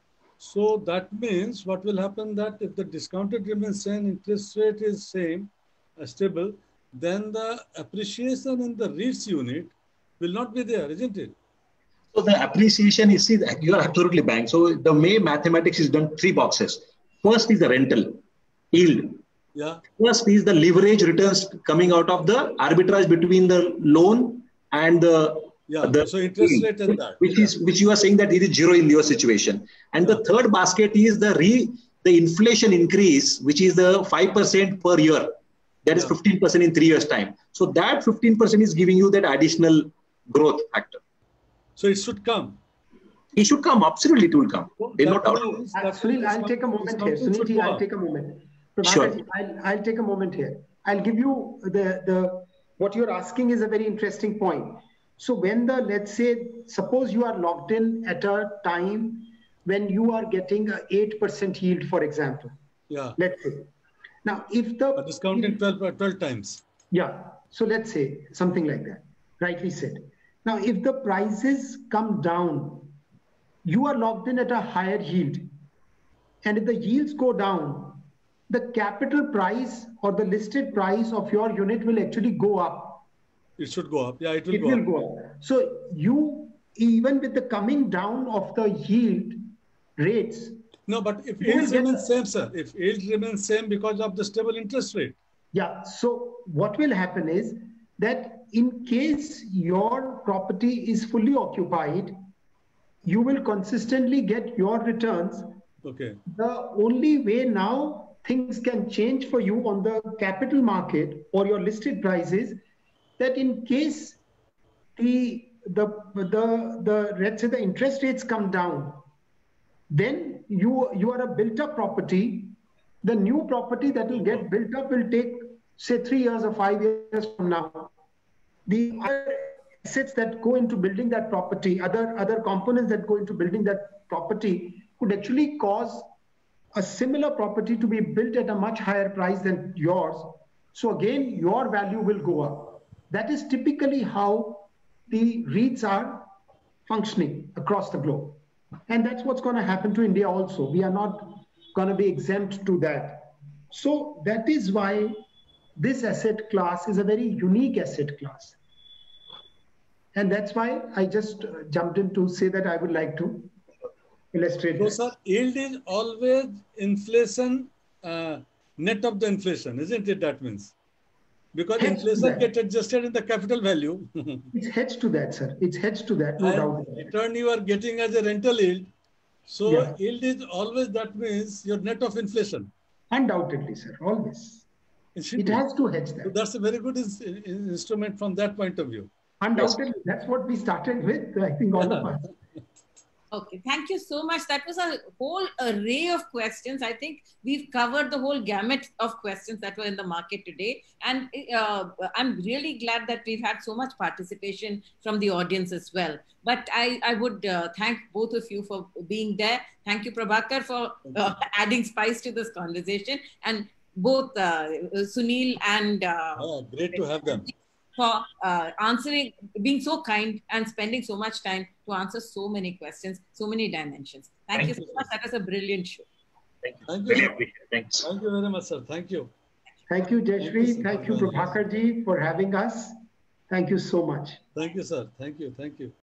[SPEAKER 2] So that means what will happen that if the discounted remains same, interest rate is same, uh, stable, then the appreciation in the REITs unit will not be there, isn't it?
[SPEAKER 3] So the appreciation is, you are absolutely bang. So the May mathematics is done three boxes. First is the rental yield.
[SPEAKER 2] Yeah.
[SPEAKER 3] First is the leverage returns coming out of the arbitrage between the loan and the
[SPEAKER 2] yeah.
[SPEAKER 3] The
[SPEAKER 2] so interest rate and that,
[SPEAKER 3] which
[SPEAKER 2] yeah.
[SPEAKER 3] is which you are saying that it is zero in your situation. And yeah. the third basket is the re the inflation increase, which is the five percent per year. That is fifteen percent in three years time. So that fifteen percent is giving you that additional growth factor.
[SPEAKER 2] So it should come.
[SPEAKER 3] It should come. Absolutely, it will come.
[SPEAKER 2] So
[SPEAKER 3] There's no doubt.
[SPEAKER 4] Sunil, I'll take a moment here. Sunil, I'll take a moment.
[SPEAKER 3] Sure.
[SPEAKER 4] I'll, I'll take a moment here. I'll give you the, the, what you're asking is a very interesting point. So when the, let's say, suppose you are locked in at a time when you are getting a eight percent yield, for example.
[SPEAKER 2] Yeah.
[SPEAKER 4] Let's say. Now, if the...
[SPEAKER 2] A discounting twelve, twelve times.
[SPEAKER 4] Yeah. So let's say something like that, rightly said. Now, if the prices come down, you are locked in at a higher yield. And if the yields go down, the capital price or the listed price of your unit will actually go up.
[SPEAKER 2] It should go up. Yeah, it will
[SPEAKER 4] it
[SPEAKER 2] go
[SPEAKER 4] will
[SPEAKER 2] up.
[SPEAKER 4] go up. So you, even with the coming down of the yield rates.
[SPEAKER 2] No, but if yields remain same, sir, if yields remain same because of the stable interest rate.
[SPEAKER 4] Yeah. So what will happen is that in case your property is fully occupied, you will consistently get your returns.
[SPEAKER 2] Okay. The
[SPEAKER 4] only way now things can change for you on the capital market or your listed prices, that in case the the the the let's say the interest rates come down, then you you are a built up property. The new property that will get built up will take say three years or five years from now. The other assets that go into building that property, other other components that go into building that property, could actually cause a similar property to be built at a much higher price than yours. So again, your value will go up. That is typically how the REITs are functioning across the globe. And that's what's going to happen to India also. We are not going to be exempt to that. So that is why this asset class is a very unique asset class. And that's why I just jumped in to say that I would like to illustrate
[SPEAKER 2] So,
[SPEAKER 4] this.
[SPEAKER 2] sir, yield is always inflation, uh, net of the inflation, isn't it? That means because
[SPEAKER 4] Hedged to
[SPEAKER 2] inflation
[SPEAKER 4] that.
[SPEAKER 2] gets adjusted in the capital value.
[SPEAKER 4] It's hedged to that, sir. It's hedged to that, no
[SPEAKER 2] And
[SPEAKER 4] doubt.
[SPEAKER 2] return you are getting as a rental yield. So
[SPEAKER 4] Yeah.
[SPEAKER 2] yield is always, that means your net of inflation.
[SPEAKER 4] Undoubtedly, sir, always.
[SPEAKER 2] It should
[SPEAKER 4] It
[SPEAKER 2] be.
[SPEAKER 4] has to hedge
[SPEAKER 2] So
[SPEAKER 4] that.
[SPEAKER 2] that's a very good is, in- instrument from that point of view.
[SPEAKER 4] Undoubtedly, that's what we started with, I think all of us.
[SPEAKER 1] Okay, thank you so much. That was a whole array of questions. I think we've covered the whole gamut of questions that were in the market today. And uh, I'm really glad that we've had so much participation from the audience as well. But I, I would uh, thank both of you for being there. Thank you, Prabhakar, for uh, adding spice to this conversation. And both uh, Sunil and uh,
[SPEAKER 2] Oh, great to have them.
[SPEAKER 1] for uh, answering, being so kind and spending so much time to answer so many questions, so many dimensions. Thank,
[SPEAKER 3] Thank
[SPEAKER 1] you so
[SPEAKER 3] you.
[SPEAKER 1] much. That was a brilliant show.
[SPEAKER 3] Thank you.
[SPEAKER 2] Thank you,
[SPEAKER 3] Really
[SPEAKER 2] sir.
[SPEAKER 3] appreciate it. Thanks.
[SPEAKER 2] Thank you very much, sir. Thank you.
[SPEAKER 4] Thank you,
[SPEAKER 2] Thank you,
[SPEAKER 4] Jayashree.
[SPEAKER 2] sir.
[SPEAKER 4] Thank you, Prabhakar ji, for having us. Thank you so much.
[SPEAKER 2] Thank you, sir. Thank you. Thank you.